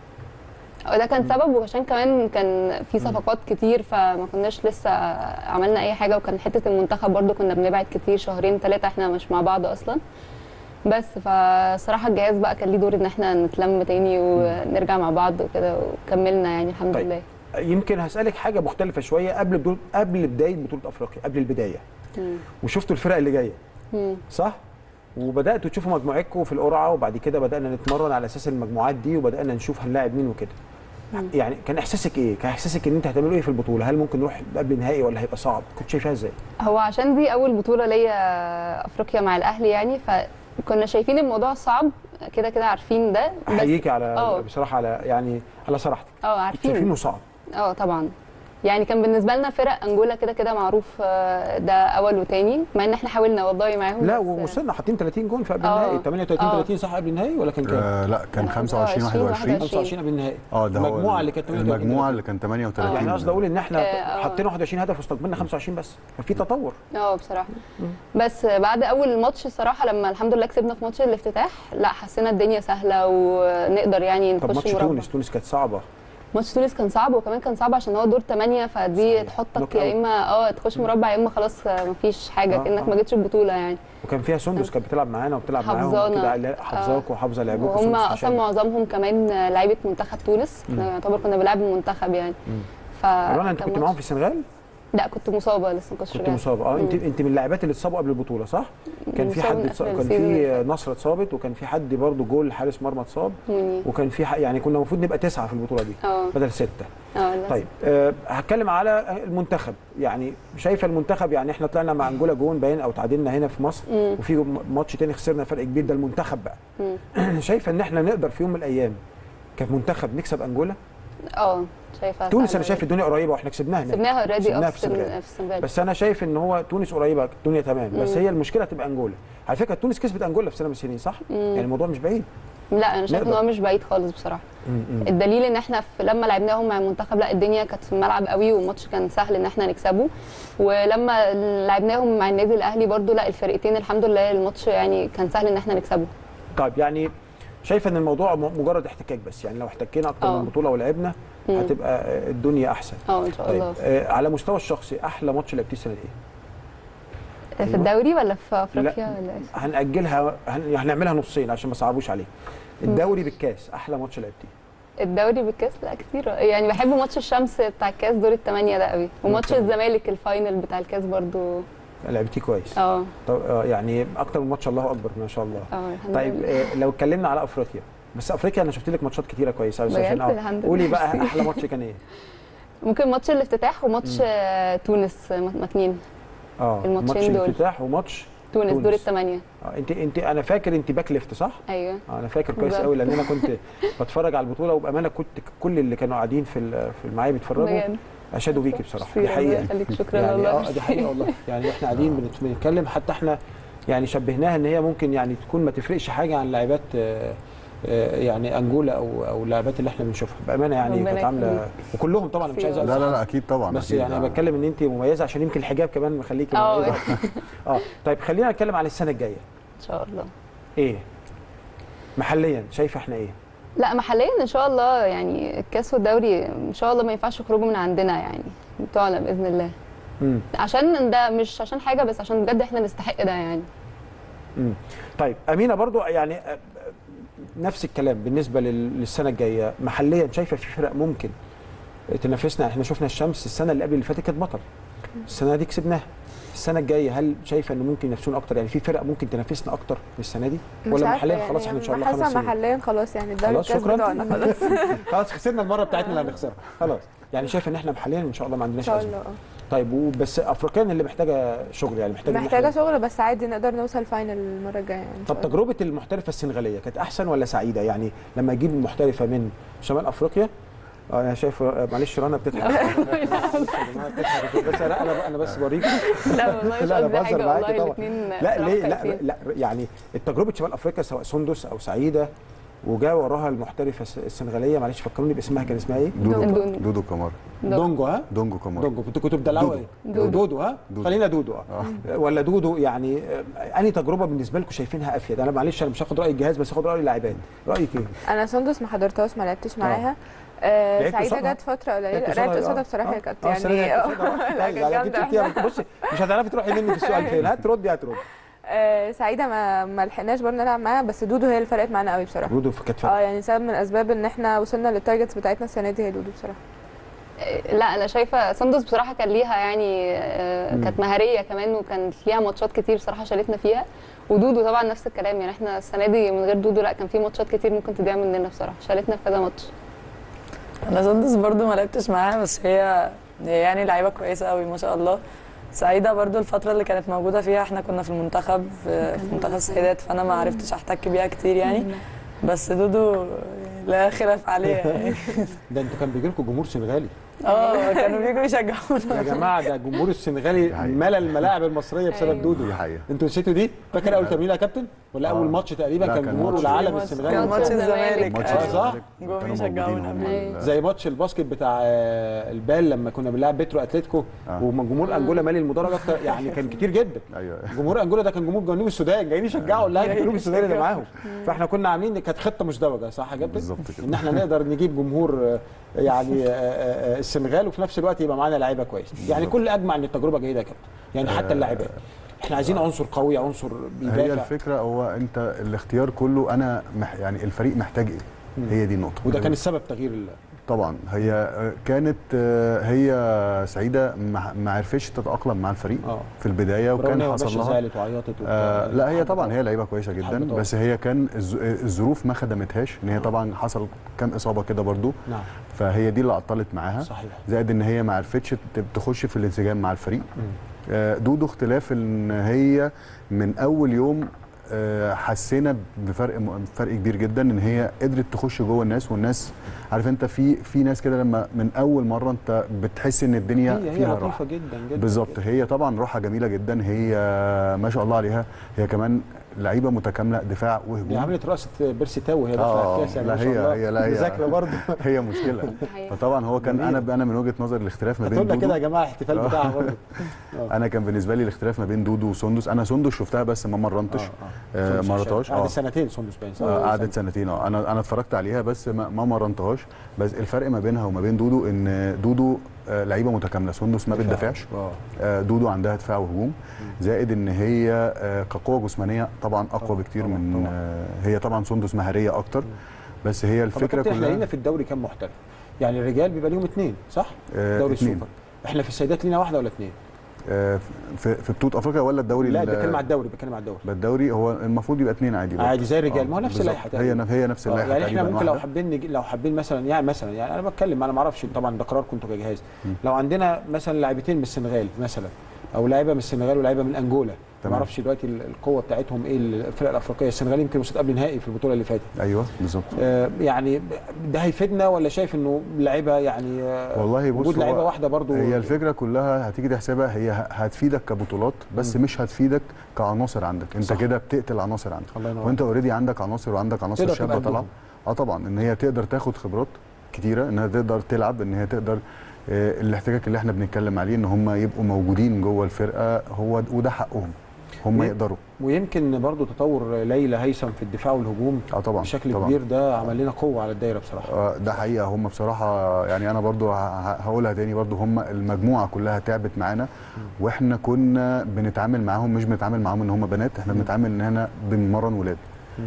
وده كان سبب وعشان كمان كان في صفقات كتير فما كناش لسه عملنا اي حاجه وكان حته المنتخب برضو كنا بنبعد كتير شهرين ثلاثه احنا مش مع بعض اصلا. بس فصراحه الجهاز بقى كان ليه دور ان احنا نتلم تاني ونرجع مع بعض وكده وكملنا يعني الحمد طيب. لله. يمكن هسألك حاجة مختلفة شوية قبل بدول قبل بداية بطولة أفريقيا قبل البداية مم. وشفتوا الفرق اللي جاية مم. صح؟ وبدأتوا تشوفوا مجموعتكم في القرعة وبعد كده بدأنا نتمرن على أساس المجموعات دي وبدأنا نشوف هنلاعب مين وكده. مم. يعني كان إحساسك إيه؟ كان إحساسك إن أنت هتعملوا إيه في البطولة؟ هل ممكن نروح قبل نهائي ولا هيبقى صعب؟ كنت شايفاها إزاي؟ هو عشان دي اول بطوله ليا افريقيا مع الاهلي يعني فكنا شايفين الموضوع صعب كده كده عارفين ده بس أحييكي على اه. بصراحة على يعني على صراحتك. اه كنت عارفين شايفينه صعب. اه طبعا يعني كان بالنسبه لنا فرق انجولا كده كده معروف آه، ده اول وتاني مع ان احنا حاولنا والله معاهم لا بس- ووصلنا حاطين ثلاثين جون في قبل اه. النهائي ثمانية وثلاثين اه. ثلاثين صح قبل النهائي ولا كان كام؟ آه لا كان خمسة وعشرين خمسة وعشرين، واحد وعشرين خمسة وعشرين قبل النهائي. اه ده هو المجموعة اللي كانت ثمانية وثلاثين المجموعه اللي كان ثمانية وثلاثين يعني قصدي اقول ان احنا اه. حطينا واحد وعشرين هدف واستقبلنا خمسة وعشرين بس ففي تطور. اه بصراحه بس بعد اول ماتش الصراحه لما الحمد لله كسبنا في ماتش الافتتاح لا حسينا الدنيا سهله ونقدر يعني طب نخش ماتش مربع. تونس تونس كانت صعبه. ماتش تونس كان صعب وكمان كان صعب عشان هو دور ثمانية فدي صحيح. تحطك نوك يا أوت. اما اه تخش مربع يا اما خلاص آه، مفيش حاجه اه، كانك اه. ما جيتش البطوله يعني. وكان فيها سندس كانت بتلعب معانا وبتلعب معاهم حافظانا. كده حافظاك وحافظه لعبوك وهم وسندس اصلا عشان- معظمهم كمان آه، لعيبه منتخب تونس مم. احنا يعتبر كنا بنلعب المنتخب يعني. مم. ف رنا انت كان كنت ماتش- معاهم في السنغال؟ لا كنت مصابه لسه ما كنتش كنت رجعت. مصابه اه انت مم. انت من اللاعبات اللي اتصابوا قبل البطوله صح؟ كان في مصابة حد من اتصاب آخر كان السيزون اللي في فات. نصر اتصابت وكان في حد برضه جول حارس مرمى اتصاب مني. وكان في ح- يعني كنا المفروض نبقى تسعه في البطوله دي اه بدل سته. اه للأسف. طيب أه هتكلم على المنتخب يعني شايفه المنتخب يعني احنا طلعنا مع انجولا جون باين او تعادلنا هنا في مصر مم. وفي م- ماتش تاني خسرنا فرق كبير ده المنتخب بقى. مم. شايفه ان احنا نقدر في يوم من الايام كمنتخب نكسب انجولا اه شايفه تونس سهلة انا شايف جداً. الدنيا قريبه واحنا كسبناها هناك. سبناها اوريدي سبناها اه في في السن- السنغال. في السنغال. بس انا شايف ان هو تونس قريبه الدنيا تمام، بس مم. هي المشكله هتبقى انجولا. على فكره تونس كسبت انجولا في سنه من السنين صح؟ مم. يعني الموضوع مش بعيد. لا انا شايفه ان نقدر. هو مش بعيد خالص بصراحه. مم. الدليل ان احنا في لما لعبناهم مع المنتخب لا الدنيا كانت في الملعب قوي والماتش كان سهل ان احنا نكسبه، ولما لعبناهم مع النادي الاهلي برضو لا الفرقتين الحمد لله الماتش يعني كان سهل ان احنا نكسبه. طيب يعني شايفه ان الموضوع م- مجرد احتكاك بس، يعني لو احتكينا اكتر آه. من بطوله ولعبنا مم. هتبقى آه، الدنيا احسن. اه ان شاء طيب الله. آه، على مستوى الشخصي احلى ماتش لعبتيه السنه دي ايه؟ في الدوري ولا في افريقيا لا ولا ايه؟ هنأجلها هن... هنعملها نصين عشان ما صعبوش عليه. الدوري بالكاس احلى ماتش لعبتيه. الدوري بالكاس لا كتير يعني بحب ماتش الشمس بتاع الكاس دور الثمانيه ده قوي، وماتش تمام. الزمالك الفاينل بتاع الكاس برضو. لعبتيه كويس. اه طب آه، يعني اكتر من ماتش الله اكبر ما شاء الله. اه الحمد طيب لله. آه، لو اتكلمنا على افريقيا، بس افريقيا انا شفت لك ماتشات كتيره كويسه بس بجد؟ عشان اه الحمد لله. قولي بقى ميرسي. احلى ماتش كان ايه؟ ممكن ماتش الافتتاح وماتش آه، تونس م- مكنين. اه الماتشين ماتش دول. الافتتاح وماتش تونس, تونس. دور الثمانيه. اه انت انت انا فاكر انت باك ليفت صح؟ ايوه اه انا فاكر كويس بالظبط. قوي لان انا كنت بتفرج على البطوله وبامانه كنت كل اللي كانوا قاعدين في ال- في معايا بيتفرجوا بجد. اشادوا بيكي بصراحه ميرسي، دي حقيقه. ربنا يخليك، شكرا يعني والله. اه دي حقيقه والله يعني احنا قاعدين بنت- بنتكلم حتى احنا يعني شبهناها ان هي ممكن يعني تكون ما تفرقش حاجه عن لاعبات آه، آه، يعني انجولا او او اللاعبات اللي احنا بنشوفها بامانه يعني ربنا كانت عامله يخليك. وكلهم طبعا مش عايز لا أقول لا لا اكيد طبعا بس أكيد يعني انا بتكلم ان انت مميزه عشان يمكن الحجاب كمان مخليكي اه. مميزه. اه طيب خلينا نتكلم عن السنه الجايه. ان شاء الله. ايه محليا شايفه احنا ايه؟ لا محليا ان شاء الله يعني الكاس والدوري ان شاء الله ما ينفعش يخرجوا من عندنا يعني بتوعنا باذن الله. امم عشان ده مش عشان حاجه بس عشان بجد احنا نستحق ده يعني. امم طيب امينه برضو يعني آه، آه، نفس الكلام بالنسبه لل- للسنه الجايه محليا شايفه في فرق ممكن تنافسنا. احنا شفنا الشمس السنه اللي قبل اللي فاتت كانت بطل، السنه دي كسبناها. السنه الجايه هل شايفه انه ممكن ينافسونا اكتر؟ يعني في فرق ممكن تنافسنا اكتر من السنه دي مش ولا عارفة محليا يعني خلاص احنا ان شاء الله حاسة خمس سنين؟ محليا خلاص يعني الدوري خلاص الكاس شكرا بتاعنا خلاص. خلاص خسرنا المره بتاعتنا اللي هنخسرها خلاص. يعني شايف ان احنا محليا ان شاء الله ما ان عندناش شاء ازمه. الله اه. طيب وبس افريقيا اللي محتاجه شغل يعني محتاجه إن محتاجه إحنا- شغل بس عادي نقدر نوصل فاينل المره الجايه يعني إن شاء طب الله. تجربه المحترفه السنغاليه كانت احسن ولا سعيده؟ يعني لما يجيب محترفه من شمال افريقيا آه، انا شايف آه، معلش رنا بتضحك بس لا انا انا بس بوريك لا والله مش لا انا قصدي بهزر حاجه معاكي والله طبعا. الاثنين لا ليه لا لا يعني التجربه شمال افريقيا سواء سندس او سعيده وجاء وراها المحترفه الس- السنغاليه معلش فكروني باسمها كان اسمها ايه؟ دودو دونجو. دودو كمار دونجو ها؟ دونجو كمار دونجو كنتوا كنتوا بتدلعوا دودو. ايه؟ دودو. دودو ها؟ دودو. خلينا دودو اه ولا دودو يعني آه، انهي تجربه بالنسبه لكم شايفينها افيد؟ انا معلش انا مش هاخد راي الجهاز بس هاخد راي اللاعبات، رايك ايه؟ انا سندس ما حضرتش ما لعبتش معاها. آه لعبت سعيده قصادها؟ جت فتره قليله لعبت لعبت قصادها؟ قصادها آه. بصراحه آه. كانت آه، السنة دي يعني لعبت قصادها. لا طيب، كانت يعني أكيد جامده شفتيها. بصي مش هتعرفي تروحي مني في السؤال فين، هتردي هتردي. آه سعيده ما ما لحقناش برضه نلعب معاها بس دودو هي اللي فرقت معانا قوي بصراحه. دودو كانت اه فارقة. يعني سبب من اسباب ان احنا وصلنا للتارجتس بتاعتنا السنه دي هي دودو بصراحه. لا انا شايفه سندس بصراحه كان ليها يعني آه، مم. كانت مهاريه كمان وكان ليها ماتشات كتير بصراحه شالتنا فيها. ودودو طبعا نفس الكلام يعني احنا السنه دي من غير دودو لا كان في ماتشات كتير ممكن تضيع مننا بصراحه شالتنا في كذا ماتش. انا سندس برضو ما لعبتش معاها بس هي هي يعني لعيبه كويسه قوي ما شاء الله. سعيده برضو الفتره اللي كانت موجوده فيها احنا كنا في المنتخب في في منتخب السيدات فانا ما عرفتش احتك بيها كتير يعني بس دودو لا خلاف عليها يعني. ده انتوا كان بيجي لكم جمهور سنغالي اه كانوا بيجوا يشجعونا يا جماعه، ده الجمهور السنغالي ملى الملاعب المصريه بسبب دودو. دي حقيقه انتوا نسيتوا دي؟ فاكر اول تمرين يا كابتن؟ ولا اول آه. ماتش تقريبا لا، كان كان جمهور ماتش- العالم كان السنغالي ماتش الزمالك ماتش آه، صح؟ الزمالك جم كانوا يشجعونا. موجودين هم أيوة. ال- زي ماتش الباسكت بتاع آه، البال لما كنا بنلعب بيترو اتلتيكو آه. وجمهور انجولا مالي المدرج اكتر يعني كان كتير جدا. ايوه جمهور انجولا ده كان جمهور جنوب السودان جايين يشجعوا اللاعب الجنوب السوداني اللي معاهم. فاحنا كنا عاملين كانت خطه مزدوجه صح يا كابتن؟ بالظبط كده. ان احنا نقدر نجيب جمهور آه، يعني آه، آه، السنغال وفي نفس الوقت يبقى معانا لعيبه كويس. يعني كل اجمع ان التجربه جيده يا كابتن يعني حتى اللاعبات احنا عايزين عنصر قوي عنصر هي بيدافع. الفكره هو انت الاختيار كله انا مح يعني الفريق محتاج ايه؟ هي دي النقطه. وده كان السبب تغيير ال... طبعا هي كانت هي سعيده ما ما عرفتش تتاقلم مع الفريق اه في البدايه برغم إن هي وكان ما حصل بقتش لها زعلت وعيطت وبتاع. آه لا هي طبعا هي لعيبه كويسه جدا حبة طبعا. بس هي كان الز- الظروف ما خدمتهاش ان هي طبعا حصل كام اصابه كده برضو نعم فهي دي اللي عطلت معاها صحيح. زائد ان هي ما عرفتش ت- تخش في الانسجام مع الفريق. مم. آه، دودو اختلاف ان هي من اول يوم آه، حسينا بفرق م- فرق كبير جدا ان هي قدرت تخش جوه الناس، والناس عارف انت في في ناس كده لما من اول مره انت بتحس ان الدنيا هي هي فيها لطيفه راحه. جدا جدا بالظبط، هي طبعا روحها جميله جدا، هي ما شاء الله عليها، هي كمان لعيبه متكامله دفاع دي وهجوم. عملت رقصه بيرسي تاو وهي داخله آه، على الكاس يعني لا ما شاء هي الله. هي لا هي مذاكره برضه. هي مشكله. فطبعا هو كان انا انا من وجهه نظري الاختلاف ما بين هتقول لنا دودو كده يا جماعه الاحتفال آه. بتاعها برضه. انا كان بالنسبه لي الاختلاف ما بين دودو وسندس، انا سندس شفتها بس ما مرنتش آه ما مرتهاش. قعدت سنتين سندس باين صح؟ آه، قعدت سنتين. اه انا انا اتفرجت عليها بس ما, ما مرنتهاش. بس الفرق ما بينها وما بين دودو ان دودو آه لعيبه متكامله، سندس ما بتدافعش. آه دودو عندها دفاع وهجوم، زائد ان هي آه كقوه جسمانيه طبعا اقوى طبعًا بكتير طبعًا من آه هي طبعا سندس مهاريه اكتر. بس هي الفكره كلها احنا كلها لينا في الدوري كام محترف؟ يعني الرجال بيبقى ليهم اثنين صح؟ آه دوري اتنين. السوبر. احنا في السيدات لينا واحده ولا اثنين؟ آه في في بطوله افريقيا ولا الدوري؟ لا بتكلم على الدوري، بتكلم على الدوري. الدوري هو المفروض يبقى اثنين عادي برضه. عادي زي الرجال، آه ما هو نفس بالظبط. اللائحه تقريبا. هي هي نفس اللائحه يعني احنا تقريباً ممكن لو واحدة. حابين نجي- لو حابين مثلا يعني مثلا يعني انا بتكلم انا ما اعرفش طبعا ده قرار كنتوا كجهاز. لو عندنا مثلا لاعبتين من السنغال مثلا او لاعيبه من السنغال ولاعيبه من انجولا، ما اعرفش دلوقتي القوه بتاعتهم ايه الفرق الافريقيه. السنغال يمكن وصلت قبل نهائي في البطوله اللي فاتت. ايوه بالظبط. آه يعني ده هيفيدنا ولا شايف انه لعيبه يعني آه والله بص وجود لعيبه هو واحده برضو؟ هي الفكره كلها هتيجي تحسبها هي ه- هتفيدك كبطولات بس م. مش هتفيدك كعناصر عندك. انت كده بتقتل عناصر عندك، وانت اوريدي عندك عناصر وعندك عناصر شابه طالعه. اه طبعا ان هي تقدر تاخد خبرات كتيره، انها تقدر تلعب، ان هي تقدر آه الاحتكاك اللي احنا بنتكلم عليه ان هم يبقوا موجودين جوه الفرقه، هو وده حقهم هم يقدروا. ويمكن برضو تطور ليلى هيثم في الدفاع والهجوم اه طبعا بشكل طبعًا. كبير، ده عمل لنا قوه على الدايره بصراحه. آه ده حقيقه، هم بصراحه يعني انا برضو ه- هقولها تاني، برضو هم المجموعه كلها تعبت معانا، واحنا كنا بنتعامل معاهم مش بنتعامل معاهم ان هم بنات، احنا بنتعامل ان احنا بنمرن ولاد.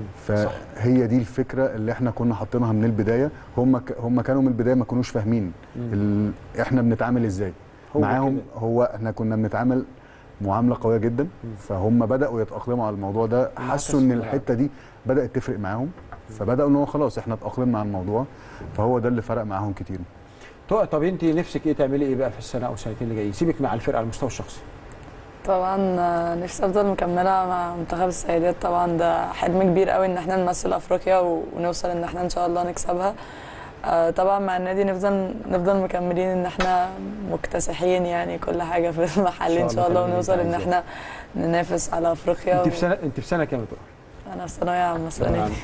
فهي دي الفكره اللي احنا كنا حاطينها من البدايه. هم ك... هم كانوا من البدايه ما كانوش فاهمين ال... احنا بنتعامل ازاي هو معاهم. كده. هو احنا كنا بنتعامل معامله قويه جدا، فهم بداوا يتاقلموا على الموضوع ده، حسوا ان الحته دي بدات تفرق معاهم، فبداوا ان هو خلاص احنا اتاقلمنا على الموضوع، فهو ده اللي فرق معاهم كتير. طب انت نفسك ايه تعملي ايه بقى في السنه او السنتين اللي جايين؟ سيبك مع الفرقه على المستوى الشخصي. طبعا آه، نفسي افضل مكمله مع منتخب السيدات، طبعا ده حلم كبير قوي ان احنا نمثل افريقيا و- ونوصل ان احنا ان شاء الله نكسبها. آه، طبعا مع النادي نفضل نفضل مكملين ان احنا مكتسحين يعني كل حاجه في المحل ان شاء الله، ونوصل ان احنا ننافس على افريقيا. انت في سنه انت في سنه كام بتقول؟ انا في ثانويه عامه السنه دي.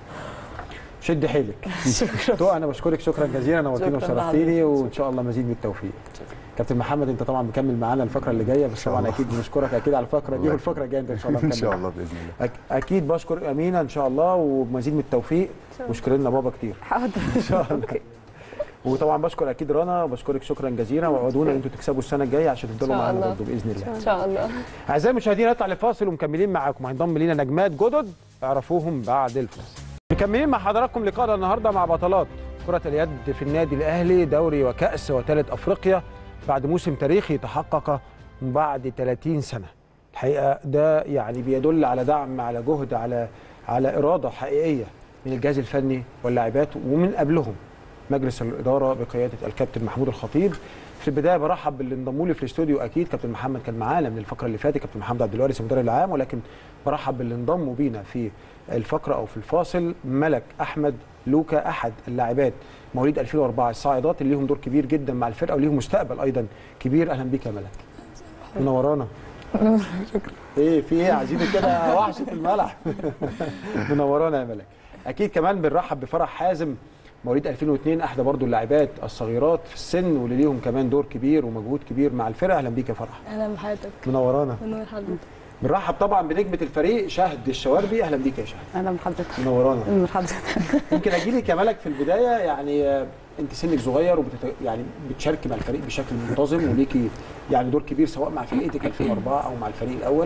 شد حيلك. شكرا. انا بشكرك شكرا جزيلا، نورتيني وشرفتيني، وان شاء الله مزيد من التوفيق. كابتن محمد انت طبعا مكمل معانا الفقره اللي جايه، بس طبعا اكيد بنشكرك اكيد على الفقره دي، والفقره الجايه انت ان شاء الله مكمل. ان شاء الله باذن الله. أك اكيد بشكر امينه ان شاء الله ومزيد من التوفيق، واشكر لنا بابا كتير. حاضر ان شاء الله. وطبعا بشكر اكيد رنا، وبشكرك شكرا جزيلا، وعودونا ان انتوا تكسبوا السنه الجايه عشان تفضلوا معانا برضه باذن الله. ان شاء الله. اعزائي المشاهدين نطلع لفاصل ومكملين معاكم، هينضم لينا نجمات جدد اعرفوهم بعد الفاصل. مكملين مع حضراتكم لقاءنا النهارده مع بطلات كرة اليد في النادي الاهلي، دوري وكأس وثالث افريقيا بعد موسم تاريخي تحقق بعد ثلاثين سنة. الحقيقه ده يعني بيدل على دعم، على جهد، على على اراده حقيقيه من الجهاز الفني واللاعبات، ومن قبلهم مجلس الاداره بقياده الكابتن محمود الخطيب. في البدايه برحب باللي انضموا لي في الاستوديو، اكيد كابتن محمد كان معانا من الفقره اللي فاتت، كابتن محمد عبد الوارث المدرب العام، ولكن برحب باللي انضموا بينا في الفقره او في الفاصل. ملك احمد لوكا احد اللاعبات مواليد ألفين وأربعة الصاعدات اللي ليهم دور كبير جدا مع الفرقه وليهم مستقبل ايضا كبير. اهلا بيك يا ملك. منورانا. شكرا. ايه في ايه عايزينك كده وحشه الملعب. منورانا يا ملك. اكيد كمان بنرحب بفرح حازم مواليد ألفين واثنين، احدى برضو اللاعبات الصغيرات في السن واللي ليهم كمان دور كبير ومجهود كبير مع الفرقه. اهلا بيك يا فرح. اهلا بحضرتك. منورانا. منور حضرتك. بنرحب طبعا بنجمه الفريق شهد الشواربي. اهلا بيك يا شهد. اهلا بحضرتك. منورانا. منور حضرتك. يمكن اجي لك يا ملك في البدايه، يعني آه، انت سنك صغير وبتت... يعني بتشاركي مع الفريق بشكل منتظم وليكي يعني دور كبير سواء مع فرقتك ألفين وأربعة او مع الفريق الاول.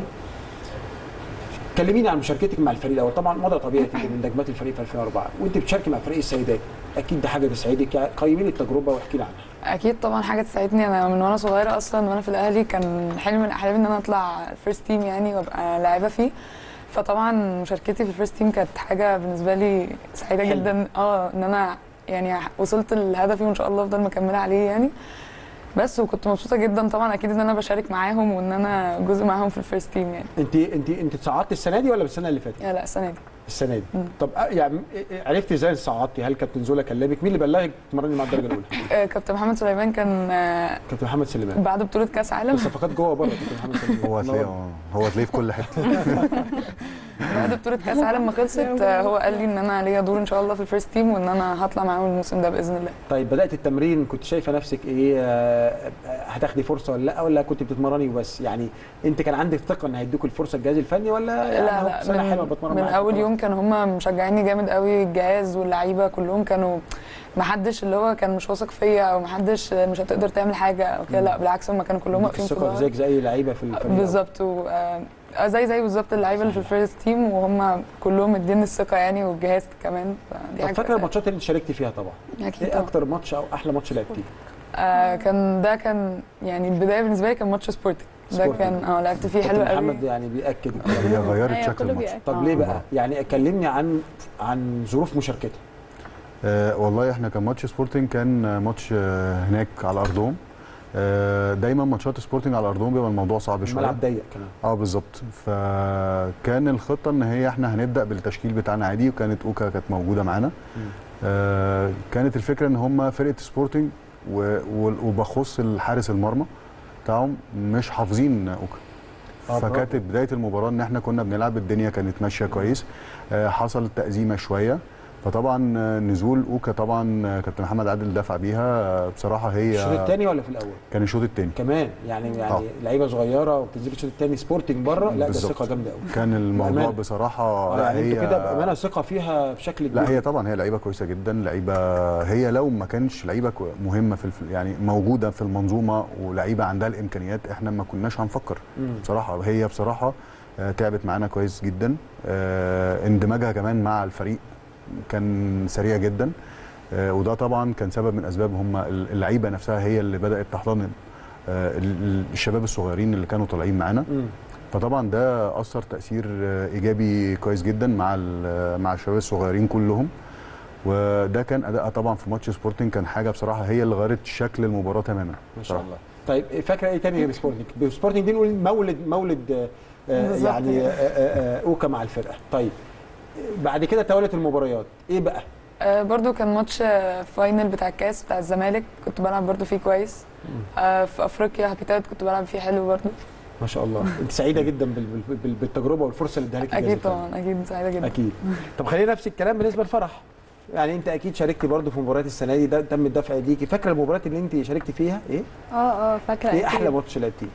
كلميني عن مشاركتك مع الفريق الاول. طبعا وضع طبيعي تبقي من نجمات الفريق في ألفين وأربعة وانت بتشاركي مع فريق السيدات، اكيد ده حاجه تسعدك. يعني قيمي لي التجربه واحكي لي عنها. اكيد طبعا حاجه تساعدني. انا من وانا صغيره اصلا وانا في الاهلي كان حلم من احلامي ان انا اطلع الفيرست تيم يعني وابقى لاعبه فيه، فطبعا مشاركتي في الفيرست تيم كانت حاجه بالنسبه لي سعيده جدا. اه ان انا يعني وصلت لهدفي وان شاء الله افضل مكمله عليه يعني. بس وكنت مبسوطه جدا طبعا اكيد ان انا بشارك معاهم وان انا جزء معاهم في الفيرست تيم يعني. انت انت انت اتصعدتي السنه دي ولا السنه اللي فاتت؟ لا السنه دي. السنه دي. طب يعني عرفتي ازاي صعدتي؟ هل كابتن زولا كلمك؟ مين اللي بلغك تمرني مع الدرجه الاولى؟ كابتن محمد سليمان كان كابتن محمد سليمان بعد بطوله كاس عالم. الصفقات جوه بره كابتن محمد سليمان هو هتلاقيه هو هتلاقيه في كل حته. بعد بطوله كاس عالم ما خلصت هو قال لي ان انا ليا دور ان شاء الله في الفيرست تيم وان انا هطلع معاهم الموسم ده باذن الله. طيب بدات التمرين كنت شايفه نفسك ايه؟ هتاخدي فرصه ولا لا ولا كنت بتتمرني وبس؟ يعني انت كان عندك ثقه ان هيدوك الفرصه الجهاز الفني ولا يعني لا لا سنه حلوه بتمرن من اول يوم كان هم مشجعيني جامد قوي، الجهاز واللعيبه كلهم كانوا ما حدش اللي هو كان مش واثق فيا او ما حدش مش هتقدر تعمل حاجه او كده، لا بالعكس هم كانوا كلهم واقفين في ظهري زيك زي لعيبه في الفريق بالظبط زي زي بالظبط اللعيبه اللي في الفيرست تيم وهم كلهم مدين الثقه يعني والجهاز كمان. دي حاجه فاكره الماتشات اللي شاركتي فيها طبعا؟ اكيد. ايه اكتر ماتش او احلى ماتش لعبتيه؟ آه كان ده كان يعني البدايه بالنسبه لي كان ماتش سبورتنج ده كان اه لعبت فيه حلو قوي. محمد يعني بياكد هي غيرت شكل الماتش. طب ليه بقى؟ يعني كلمني عن عن ظروف مشاركتها. آه والله احنا كان ماتش سبورتنج كان ماتش آه هناك على ارضهم. آه دايما ماتشات سبورتنج على ارضهم بيبقى الموضوع صعب شويه. الملعب ضيق كمان. اه بالظبط. فكان الخطه ان هي احنا هنبدا بالتشكيل بتاعنا عادي وكانت اوكا كانت موجوده معانا. آه كانت الفكره ان هم فرقه سبورتنج وبخص الحارس المرمى بتاعهم مش حافظين اوكا. آه فكانت بدايه المباراه ان احنا كنا بنلعب الدنيا كانت ماشيه كويس. آه حصل تأزيمه شويه فطبعا نزول اوكا طبعا كابتن محمد عادل دافع بيها بصراحه. هي الشوط الثاني ولا في الاول؟ كان الشوط الثاني كمان يعني يعني لعيبه صغيره وبتنزل الشوط الثاني سبورتنج بره، لا ده ثقه جامده قوي. كان الموضوع بأمانة. بصراحه آه يعني هي انتوا كده بامانه ثقه فيها بشكل كبير. لا هي طبعا هي لعيبه كويسه جدا، لعيبه هي لو ما كانش لعيبه مهمه في يعني موجوده في المنظومه ولعيبه عندها الامكانيات احنا ما كناش هنفكر بصراحه. هي بصراحه تعبت معانا كويس جدا. اندماجها كمان مع الفريق كان سريع جدا. آه وده طبعا كان سبب من اسباب هم اللعيبه نفسها هي اللي بدات تحضن آه الشباب الصغيرين اللي كانوا طالعين معانا. فطبعا ده اثر تاثير آه ايجابي كويس جدا مع مع الشباب الصغيرين كلهم. وده كان اداء طبعا في ماتش سبورتنج كان حاجه بصراحه هي اللي غيرت شكل المباراه تماما. ما شاء الله. طيب فاكره ايه تاني غير سبورتنج؟ سبورتنج دي نقول مولد مولد آه يعني آه آه اوكا مع الفرقه. طيب بعد كده توالت المباريات ايه بقى؟ آه برضو كان ماتش فاينل بتاع الكاس بتاع الزمالك كنت بلعب برضو فيه كويس. آه في افريقيا هابيتات كنت بلعب فيه حلو برضو. ما شاء الله. انت سعيده جدا بالتجربه والفرصه اللي اداها لك اكيد طبعا اكيد سعيده جدا اكيد. طب خلينا نفس الكلام بالنسبه لفرح. يعني انت اكيد شاركتي برضو في مباريات السنه دي ده تم الدفع ليكي. فاكره المباريات اللي انت شاركتي فيها ايه؟ اه اه فاكره. ايه احلى ماتش لعبتيه؟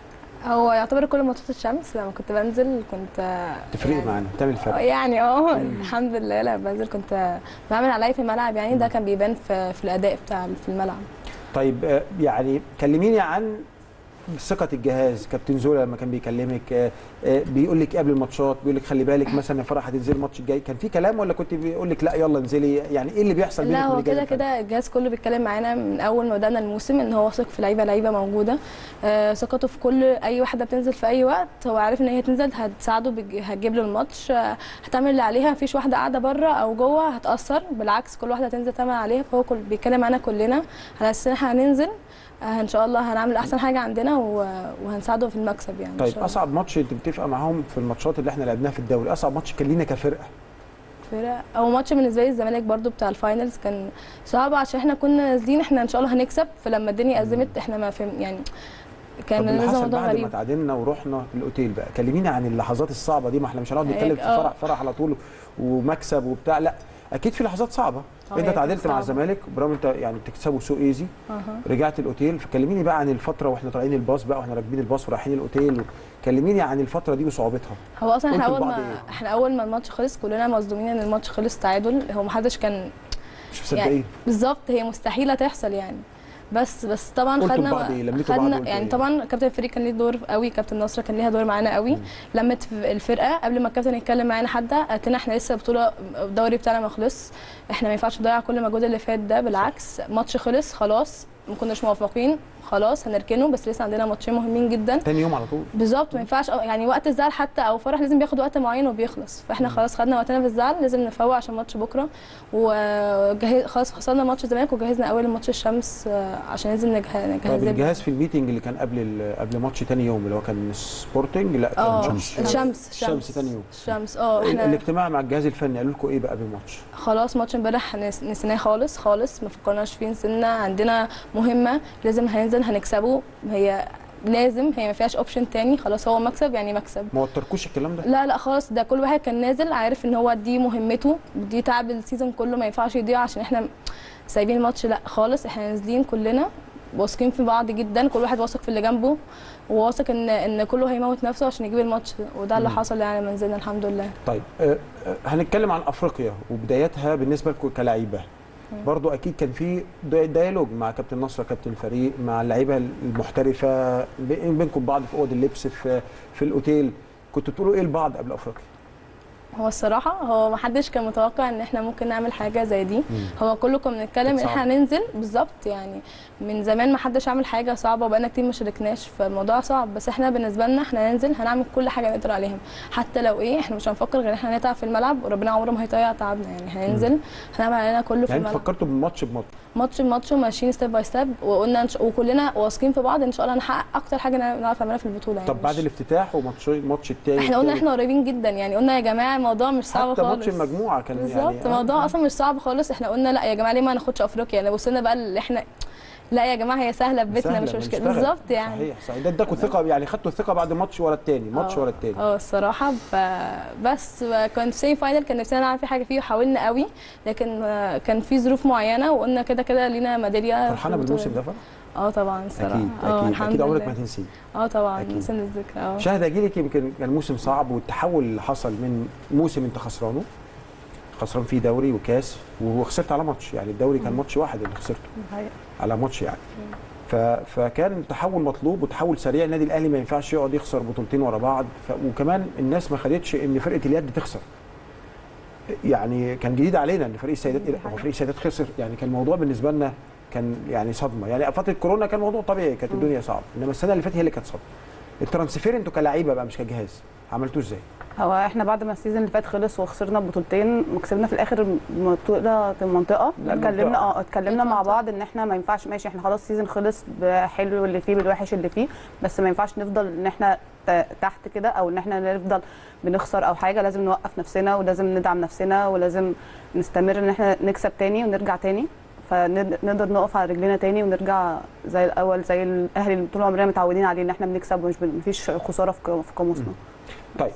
هو يعتبر كل ماتشات الشمس لما كنت بنزل كنت تفرقي يعني معانا تعمل فرق يعني اه الحمد لله لما بنزل كنت بعمل عليا في الملعب يعني ده كان بيبان في, في الاداء بتاع في الملعب. طيب يعني كلميني عن ثقه الجهاز. كابتن زولا لما كان بيكلمك بيقول لك قبل الماتشات بيقول لك خلي بالك مثلا يا فرح هتنزلي الماتش الجاي، كان في كلام ولا كنت بيقول لك لا يلا انزلي؟ يعني ايه اللي بيحصل بينك وبين الجهاز؟ لا هو كده كده الجهاز كله بيتكلم معانا من اول ما بدانا الموسم ان هو واثق في لعيبه لعيبه موجوده. آه ثقته في كل اي واحده بتنزل في اي وقت، هو عارف ان هي تنزل هتساعده هتجيب له الماتش، آه هتعمل اللي عليها، مفيش واحده قاعده بره او جوه هتاثر، بالعكس كل واحده هتنزل تعمل عليها. فهو كل بيتكلم معانا كلنا على اساس ان احنا هننزل ان شاء الله هنعمل احسن حاجه عندنا وهنساعده في المكسب يعني. طيب اصعب ماتش انت متفقه معاهم في الماتشات اللي احنا لعبناها في الدوري، اصعب ماتش كان لينا كفرقه؟ فرقه او ماتش بالنسبه لي الزمالك برده بتاع الفاينلز كان صعب عشان احنا كنا نازلين احنا ان شاء الله هنكسب، فلما الدنيا ازمت احنا ما فهم يعني كان لازم موضوع غريب. بعد ما تعادلنا ورحنا الاوتيل بقى كلميني عن اللحظات الصعبه دي. ما احنا مش هنقعد نتكلم في فرح فرح على طول ومكسب وبتاع، لا اكيد في لحظات صعبه. انت تعادلت مع الزمالك برغم انت يعني بتكسبوا سو ايزي. أه. رجعت الاوتيل، فكلميني بقى عن الفتره واحنا طالعين الباص بقى واحنا راكبين الباص ورايحين الاوتيل، كلميني عن الفتره دي وصعوبتها. هو اصلا احنا اول ما إيه؟ احنا اول ما الماتش خلص كلنا مصدومين ان الماتش خلص تعادل، هو ما حدش كان مش مصدقين يعني بالظبط، هي مستحيله تحصل يعني. بس بس طبعا خدنا إيه؟ خدنا يعني طبعا كابتن الفريق كان ليه دور قوي، كابتن نصر كان ليها دور معانا قوي. لمت الفرقه قبل ما الكابتن يتكلم معانا حتى قالت لنا احنا لسه بطوله الدوري بتاعنا ما خلص، احنا ما ينفعش نضيع كل المجهود اللي فات ده، بالعكس ماتش خلص خلاص ما كناش موفقين خلاص هنركنه، بس لسه عندنا ماتشين مهمين جدا تاني يوم على طول بالظبط. ما ينفعش يعني وقت الزعل حتى او فرح لازم بياخد وقت معين وبيخلص، فاحنا خلاص خدنا وقتنا في الزعل، لازم نفوق عشان ماتش بكره. وجهز خلاص خسرنا ماتش الزمالك وجهزنا اول ماتش الشمس عشان لازم نجهز. طيب الجهاز في الميتنج اللي كان قبل قبل ماتش تاني يوم اللي هو كان سبورتنج، لا كان شمس الشمس الشمس تاني يوم الشمس اه احنا الاجتماع مع الجهاز الفني قالوا لكم ايه بقى قبل الماتش؟ خلاص ماتش امبارح نسيناه خالص خالص، ما فكرناش فيه، نسينا. عندنا مهمه لازم هننزل هنكسبه، هي لازم، هي ما فيهاش اوبشن تاني، خلاص هو مكسب يعني مكسب. ما وتركوش الكلام ده؟ لا لا خالص، ده كل واحد كان نازل عارف ان هو دي مهمته، دي تعب السيزون كله، ما ينفعش يضيع عشان احنا سايبين الماتش، لا خالص احنا نازلين كلنا واثقين في بعض جدا، كل واحد واثق في اللي جنبه وواثق ان ان كله هيموت نفسه عشان يجيب الماتش، وده اللي حصل يعني لما نزلنا الحمد لله. طيب أه هنتكلم عن افريقيا وبدايتها بالنسبه لكم كلاعيبه. برضو اكيد كان في ديالوج مع كابتن نصر كابتن الفريق مع اللعيبه المحترفه بينكم بعض في اوضه اللبس في في الاوتيل، كنتوا بتقولوا ايه لبعض قبل افريقيا؟ هو الصراحه هو ما حدش كان متوقع ان احنا ممكن نعمل حاجه زي دي. مم. هو كله كنا بنتكلم ان احنا هننزل بالظبط، يعني من زمان ما حدش عمل حاجه صعبه وبقالنا كتير ما شاركناش، فالموضوع صعب، بس احنا بالنسبه لنا احنا هننزل هنعمل كل حاجه نقدر عليها، حتى لو ايه احنا مش هنفكر غير احنا نتعب في الملعب وربنا عمره ما هيضيع تعبنا، يعني هننزل مم. هنعمل علينا كله في يعني الملعب. يعني فكرتوا بماتش بماتش ماتش بماتش وماشيين ستيب باي ستيب، وقلنا نش... وكلنا واثقين في بعض ان شاء الله نحقق اكتر حاجه نعرف نعملها في البطوله يعني. طب بعد مش... الافتتاح وماتش الماتش الثاني احنا قلنا احنا قريبين جدا، يعني قلنا يا جماعه الموضوع مش صعب حتى خالص، ماتش المجموعه كان بالظبط يعني الموضوع آه. اصلا مش صعب خالص، احنا قلنا لا يا جماعه ليه ما ناخدش افريقيا، يعني وصلنا بقى اللي احنا لا يا جماعه هي سهله في بيتنا مش مشكله بالظبط يعني. صحيح صحيح، ده اداكوا ثقه يعني، خدتوا الثقه بعد ماتش ورا الثاني ماتش ورا الثاني. اه الصراحه بس كنت سيمي فاينل كان نفسنا نعمل فيه حاجه فيه وحاولنا قوي، لكن كان في ظروف معينه وقلنا كده كده لينا ميداليه. فرحانه بالموسم ده فرح؟ اه طبعا الصراحه اكيد اكيد اكيد عمرك ما تنسيه. اه طبعا موسم الذكرى. اه شاهده جيلك يمكن كان موسم صعب، والتحول اللي حصل من موسم انت خسرانه خسران فيه دوري وكاس وخسرت على ماتش، يعني الدوري كان ماتش واحد اللي خسرته على ماتش يعني. ف... فكان تحول مطلوب وتحول سريع، النادي الاهلي ما ينفعش يقعد يخسر بطولتين ورا بعض، ف... وكمان الناس ما خدتش ان فرقه اليد تخسر، يعني كان جديد علينا ان فريق السيدات هو فريق السيدات خسر، يعني كان الموضوع بالنسبه لنا كان يعني صدمه، يعني فتره كورونا كان موضوع طبيعي كانت الدنيا صعبه، انما السنه اللي فاتت هي اللي كانت صدمه. الترانسفير انتوا كلاعيبه بقى مش كجهاز عملتوه ازاي؟ هو احنا بعد ما السيزون اللي فات خلص وخسرنا بطولتين وكسبنا في الاخر بطوله المنطقه، اتكلمنا اه اتكلمنا مع بعض ان احنا ما ينفعش ماشي احنا خلاص السيزون خلص بحلو اللي فيه بالوحش اللي فيه، بس ما ينفعش نفضل ان احنا تحت كده او ان احنا نفضل بنخسر او حاجه، لازم نوقف نفسنا ولازم ندعم نفسنا ولازم نستمر ان احنا نكسب تاني ونرجع تاني، فنقدر نقف على رجلينا تاني ونرجع زي الاول زي الاهلي اللي طول عمرنا متعودين عليه ان احنا بنكسب ومش مفيش خساره في قاموسنا. طيب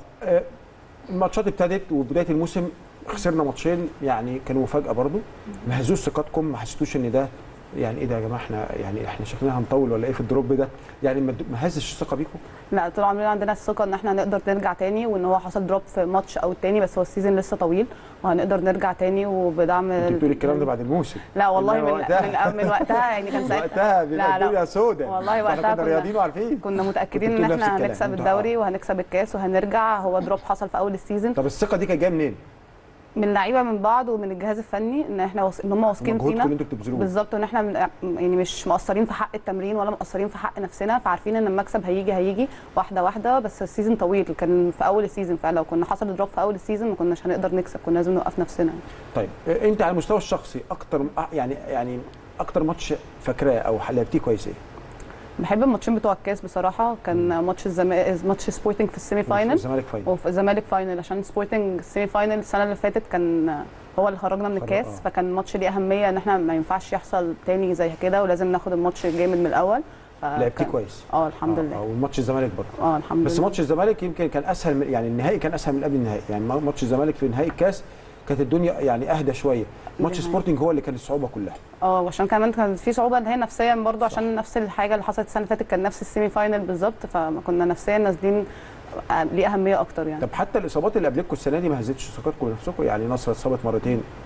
الماتشات ابتدت وبدايه الموسم خسرنا ماتشين يعني كانوا مفاجاه برضو، ما هزوش ثقتكم؟ ما حسيتوش ان ده يعني ايه ده يا جماعه احنا يعني احنا شكلنا هنطول ولا ايه في الدروب ده؟ يعني ما هزش الثقه بيكم؟ لا طول عمرنا عندنا الثقه ان احنا نقدر نرجع تاني، وان هو حصل دروب في ماتش او التاني بس هو السيزون لسه طويل وهنقدر نرجع تاني وبدعم. انت بتقولي الكلام ده بعد الموسم؟ لا والله من وقتها من, من وقتها يعني كان ساعتها وقتها بيبقى الدنيا سوداء والله وقتها كنا رياضيين وعارفين كنا متاكدين ان احنا هنكسب الدوري وهنكسب الكاس وهنرجع، هو دروب حصل في اول السيزون. طب الثقه دي كانت جايه منين؟ من اللعيبه من بعض ومن الجهاز الفني ان احنا وص... ان هم واثقين فينا بالظبط، وان احنا من... يعني مش مقصرين في حق التمرين ولا مقصرين في حق نفسنا، فعارفين ان المكسب هيجي هيجي واحده واحده، بس السيزون طويل كان في اول السيزون، فلو كنا حصل دروب في اول السيزون ما كناش هنقدر نكسب، كنا لازم نوقف نفسنا. طيب انت على المستوى الشخصي اكتر يعني يعني اكتر ماتش فاكراه او لعبتيه كويس ايه؟ بحب الماتشين بتوع الكاس بصراحه، كان ماتش الزمالك ماتش سبورتنج في السيمي فاينل الزمالك فاينل وفي الزمالك فاينل، عشان سبورتنج السيمي فاينل السنه اللي فاتت كان هو اللي خرجنا من الكاس، آه. فكان الماتش ليه اهميه ان احنا ما ينفعش يحصل تاني زي كده ولازم ناخد الماتش جامد من الاول. لعبتيه كويس؟ اه الحمد لله. اه وماتش الزمالك برضه؟ اه الحمد لله. بس ماتش الزمالك يمكن كان اسهل من يعني النهائي كان اسهل من قبل النهائي، يعني ماتش الزمالك في نهائي الكاس كانت الدنيا يعني اهدى شويه، ماتش سبورتنج هو اللي كان الصعوبه كلها. اه وعشان كمان كان في صعوبه اللي هي نفسيا برضه، عشان نفس الحاجه اللي حصلت السنه اللي فاتت كان نفس السيمي فاينل بالظبط، فما كنا نفسيا نازلين ليه اهميه اكتر يعني. طب حتى الاصابات اللي قابلتكم السنه دي ما هزتش ثقتكم بنفسكم؟ يعني نصر اتصابت مرتين،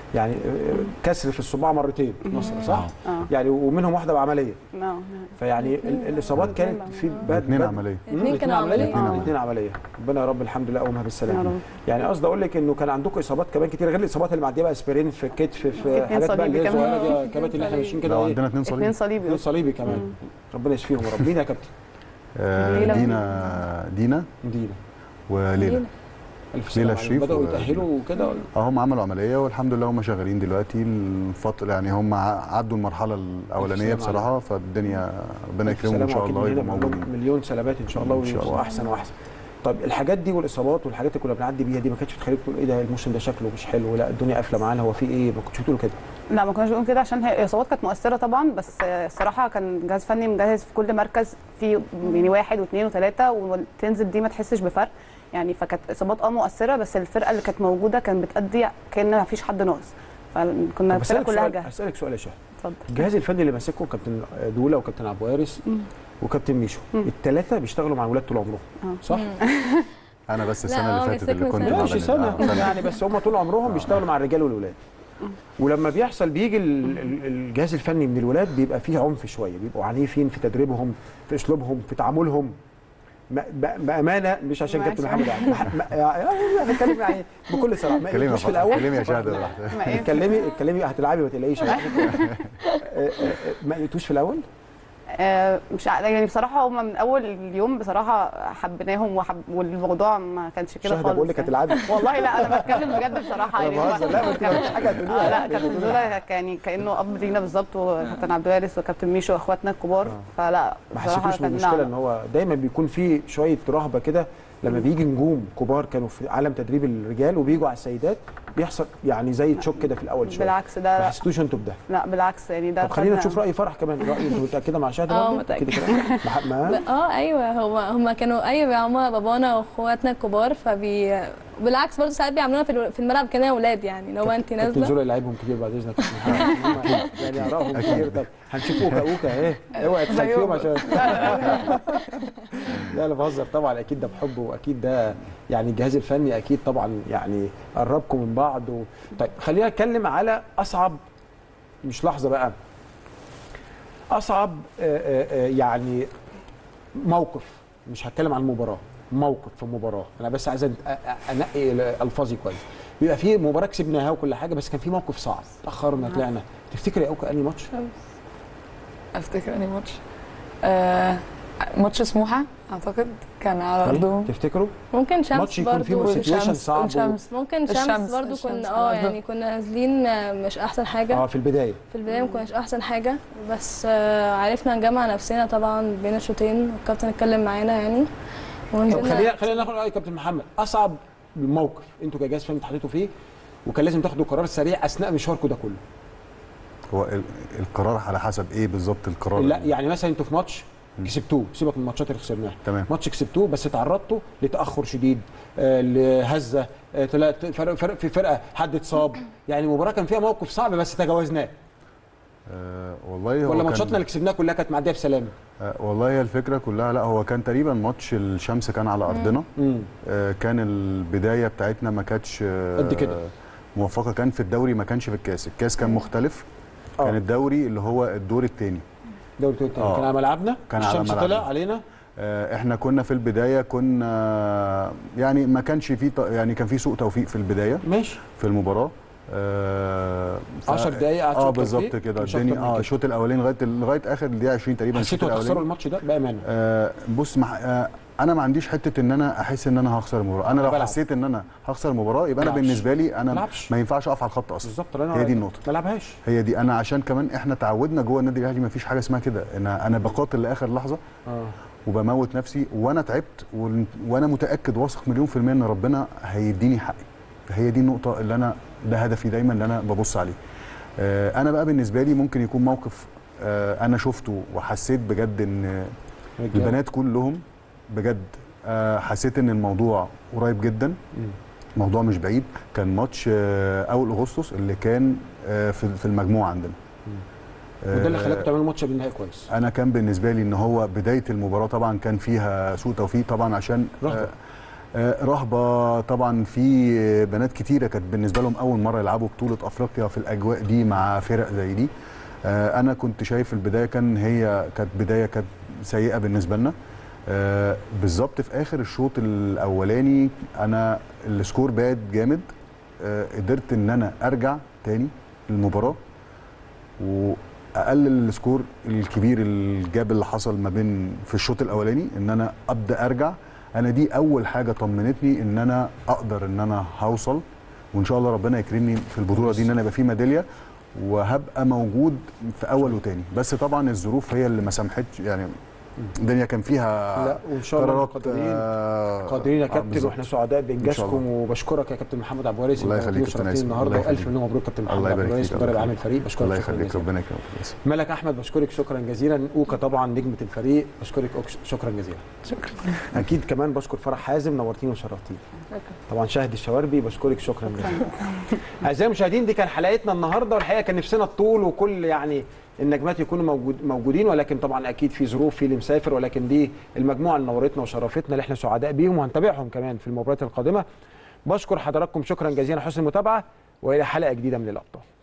يعني كسر في الصباع مرتين مصر صح؟ آه. يعني ومنهم واحده بعمليه. اه فيعني ال- الاصابات كانت في باد اثنين عمليه اتنين كانوا عملية. اه الاثنين عمليه. ربنا يا رب الحمد لله قومها يا بالسلامه. رب. يعني قصدي اقول لك انه كان عندكم اصابات كمان كتير غير الاصابات اللي معديه بقى اسبرين في الكتف في اتنين حاجات بقى صليبي اللي هي كمان. صغيره دي كباتن اللي احنا ماشيين كده لو ايه عندنا اثنين اتنين صليب صليبي اثنين صليبي كمان. ربنا يشفيهم يا رب. مين يا كابتن؟ آه، ليلى دينا دينا دينا وليلى الف ليلى سلامه الشريف بداوا و- يتاهلوا وكده. اه هم عملوا عمليه والحمد لله هم شغالين دلوقتي الفتره، يعني هم ع- عدوا المرحله الاولانيه سلامة بصراحه، فالدنيا ربنا ألف يكرمهم ان سلامة شاء الله وأكيد يبقوا من هنا موجودين. مليون سلامات ان شاء الله إن شاء ويبقوا الله. احسن واحسن. طيب الحاجات دي والاصابات والحاجات اللي كنا بنعدي بيها دي ما كانتش بتخليك تقول ايه ده الموسم ده شكله مش حلو، لا الدنيا قافله معانا، هو في ايه؟ ما كنتش بتقولوا كده؟ لا ما كناش بنقول كده عشان هي الاصابات كانت مؤثره طبعا، بس الصراحه كان جهاز فني مجهز في كل مركز في يعني واحد واثنين وثلاثه، وتنزل دي ما تحسش بفرق يعني. فكانت اصابات اه مؤثره، بس الفرقه اللي كانت موجوده كانت بتأدي كأن ما فيش حد ناقص، فكنا طب الفرقه أسألك كلها سؤال جاهزه. اسالك سؤال يا شهد. اتفضل. الجهاز الفني اللي ماسكه كابتن دوله وكابتن عبد الوارث وكابتن ميشو، الثلاثه بيشتغلوا مع الولاد طول عمرهم صح؟ انا بس لا، السنه هو اللي فاتت اللي مسكني كنت سنة. ماشي بعمل- سنه آه، يعني، بس هم طول عمرهم بيشتغلوا مع الرجال والولاد. ولما بيحصل بيجي ال- ال- الجهاز الفني من الولاد بيبقى فيه عنف شويه، بيبقوا عنيفين في تدريبهم في اسلوبهم في تعاملهم. ب- ب- بامانه مش عشان كابتن محمد يعني مح- ما- يعني اتكلم يعني بكل صراحه ما كلمة قلتوش في فقط، الاول. كلمة يا شهد. اتكلمي اتكلمي هتلعبي ما تقلقيش. ما قلتوش في الاول؟ آه، مش ع- يعني بصراحه هم من اول اليوم بصراحه حبيناهم وحب والموضوع ما كانش كده شهد خالص بقول لك يعني. هتلعبي. والله لا انا بتكلم بجد بصراحه انا يعني. بهزر. لا ما انت ما فيش حاجه هتقوليها. آه لا كابتن زولا يعني كانه اب لينا بالظبط، وكابتن عبد الوارث وكابتن ميشو واخواتنا الكبار. فلا ما بصراحه حسيتوش كان بالمشكله لا. ان هو دايما بيكون في شويه رهبه كده لما بيجي نجوم كبار كانوا في عالم تدريب الرجال وبيجوا على السيدات بيحصل يعني زي تشوك كده في الاول شويه. بالعكس ده ما حسيتوش انتوا بده؟ لا بالعكس يعني ده طب خلينا خدنا- نشوف راي فرح كمان. راي انت متاكده مع شهد اه برضه؟ متأكدة. كده كده مع- ما اه ايوه هو هم كانوا ايوه هم بابانا واخواتنا الكبار، فبي بالعكس برضه ساعات بيعملونا في الو- في الملعب كاننا اولاد يعني، لو انت كابتن نازله. زولا يلعبهم كتير بعد اذنك يا كابتن محمد. يعني ارائهم كتير. طب هنشوف اوكا اوكا ايه اوعي تخلفيهم عشان لا انا بهزر طبعا، اكيد ده بحب واكيد ده يعني الجهاز الفني اكيد طبعا يعني قربكم من بعض و... طيب خلينا نتكلم على اصعب مش لحظه بقى اصعب آه، آه، آه، يعني موقف، مش هتكلم عن المباراه، موقف في مباراه انا بس عايز أن- أ- أ- انقي الفاظي كويس. بيبقى في مباراه كسبناها وكل حاجه بس كان في موقف صعب اتاخرنا طلعنا. تفتكري يا اوكا انهي ماتش؟ افتكر اني ماتش آه ماتش سموحه اعتقد كان على ارضهم. تفتكروا؟ ممكن شمس ماتش يكون فيه برضه. سيتويشن صعب و- والشمس. ممكن شمس الشمس- برضو الشمس كنا على اه أرضهم. يعني كنا نازلين آه، مش احسن حاجه اه في البدايه في البدايه، ما كناش احسن حاجه، بس آه، عرفنا نجمع نفسنا طبعا بين الشوطين، والكابتن اتكلم معانا يعني طب ونزلنا. خلينا خلينا ناخد راي كابتن محمد. اصعب موقف انتوا كجهاز فني اتحطيتوا فيه وكان لازم تاخدوا قرار سريع اثناء مشواركم ده كله. هو ال- القرار على حسب ايه بالظبط القرار؟ لا يعني مثلا انتوا في ماتش كسبتوه، سيبك من الماتشات اللي خسرناها، تمام. ماتش كسبتوه بس تعرضتوا لتاخر شديد، آه لهزه، آه تلا- فرق, فرق في فرقه حد اتصاب، يعني المباراه كان فيها موقف صعب بس تجاوزناه. آه والله هو ولا كان- ماتشاتنا اللي كسبناها كلها كانت معديه بسلام؟ آه والله هي الفكره كلها، لا هو كان تقريبا ماتش الشمس كان على ارضنا. امم آه كان البدايه بتاعتنا ما كانتش آه قد كده. موفقه، كان في الدوري ما كانش في الكاس، الكاس كان مختلف. آه. كان الدوري اللي هو الدور الثاني دوري التاني آه. كان على ملعبنا، كان على الشمس ملعبنا. طلع علينا. آه، احنا كنا في البدايه كنا يعني ما كانش في ط- يعني كان في سوء توفيق في البدايه ماشي في المباراه. آه ف- عشر دقايق قعدت اه سوء بالظبط توفيق، كده مش أكتر الدنيا من اه كده. الشوط الاولاني لغايه لغايه اخر الدقيقه عشرين تقريبا الشوط حسيتوا تخسروا الاولاني. الماتش ده بامانه؟ آه بص مح... آه انا ما عنديش حته ان انا احس ان انا هخسر المباراه، انا لو بلعب. حسيت ان انا هخسر المباراه يبقى انا بلعبش. بالنسبه لي انا بلعبش. ما ينفعش اقف على الخط اصلا. بالظبط الله ينور هي دي عليك. النقطه، ما لعبهاش. هي دي انا عشان كمان احنا تعودنا جوه النادي الاهلي ما فيش حاجه اسمها كده، انا انا بقاتل لاخر لحظه اه وبموت نفسي وانا تعبت و- وانا متاكد واثق مليون في الميه ان ربنا هيديني حقي. هي دي النقطه اللي انا ده هدفي دايما اللي انا ببص عليه. آه انا بقى بالنسبه لي ممكن يكون موقف آه انا شفته وحسيت بجد ان البنات كلهم بجد آه حسيت ان الموضوع قريب جدا، موضوع مش بعيد. كان ماتش آه اول اغسطس اللي كان آه في في المجموعه عندنا. وده اللي خلاكم تعملوا ماتش بالنهائي كويس. انا كان بالنسبه لي ان هو بدايه المباراه طبعا كان فيها سوء توفيق طبعا عشان رهبة. آه آه، رهبه طبعا في بنات كتيره كانت بالنسبه لهم اول مره يلعبوا بطوله افريقيا في الاجواء دي مع فرق زي دي. آه، انا كنت شايف البدايه كان هي كانت بدايه كانت سيئه بالنسبه لنا. آه، بالظبط في اخر الشوط الاولاني انا السكور باد جامد. آه، قدرت ان انا ارجع تاني المباراه واقلل السكور الكبير الجاب اللي حصل ما بين في الشوط الاولاني، ان انا ابدا ارجع. انا دي اول حاجه طمنتني ان انا اقدر ان انا هوصل، وان شاء الله ربنا يكرمني في البطوله دي ان انا يبقى في ميداليه وهبقى موجود في اول وتاني. بس طبعا الظروف هي اللي ما سامحتش، يعني الدنيا كان فيها لا وان شاء الله قرارات قادرين آه قادرين يا آه كابتن، واحنا سعداء بانجازكم، وبشكرك يا كابتن محمد عبد الوارث. الله يخليك يا كابتن النهارده والف مليون مبروك كابتن محمد عبد الوارث مدرب عام الفريق. بشكرك الله شكرا يخليك جزيلا. ربنا يكرمك. ملك احمد بشكرك شكرا جزيلا. اوكا طبعا نجمه الفريق بشكرك شكرا جزيلا. شكرا. اكيد كمان بشكر فرح حازم، نورتيني وشرفتيني. طبعا شاهد الشواربي بشكرك شكرا جزيلا. اعزائي المشاهدين دي كان حلقتنا النهارده، والحقيقه كان نفسنا الطول وكل يعني النجمات يكونوا موجود موجودين، ولكن طبعا اكيد في ظروف، في اللي مسافر، ولكن دي المجموعه اللي نورتنا وشرفتنا اللي احنا سعداء بيهم وهنتابعهم كمان في المباريات القادمه. بشكر حضراتكم شكرا جزيلا حسن المتابعه، والى حلقه جديده من الابطال.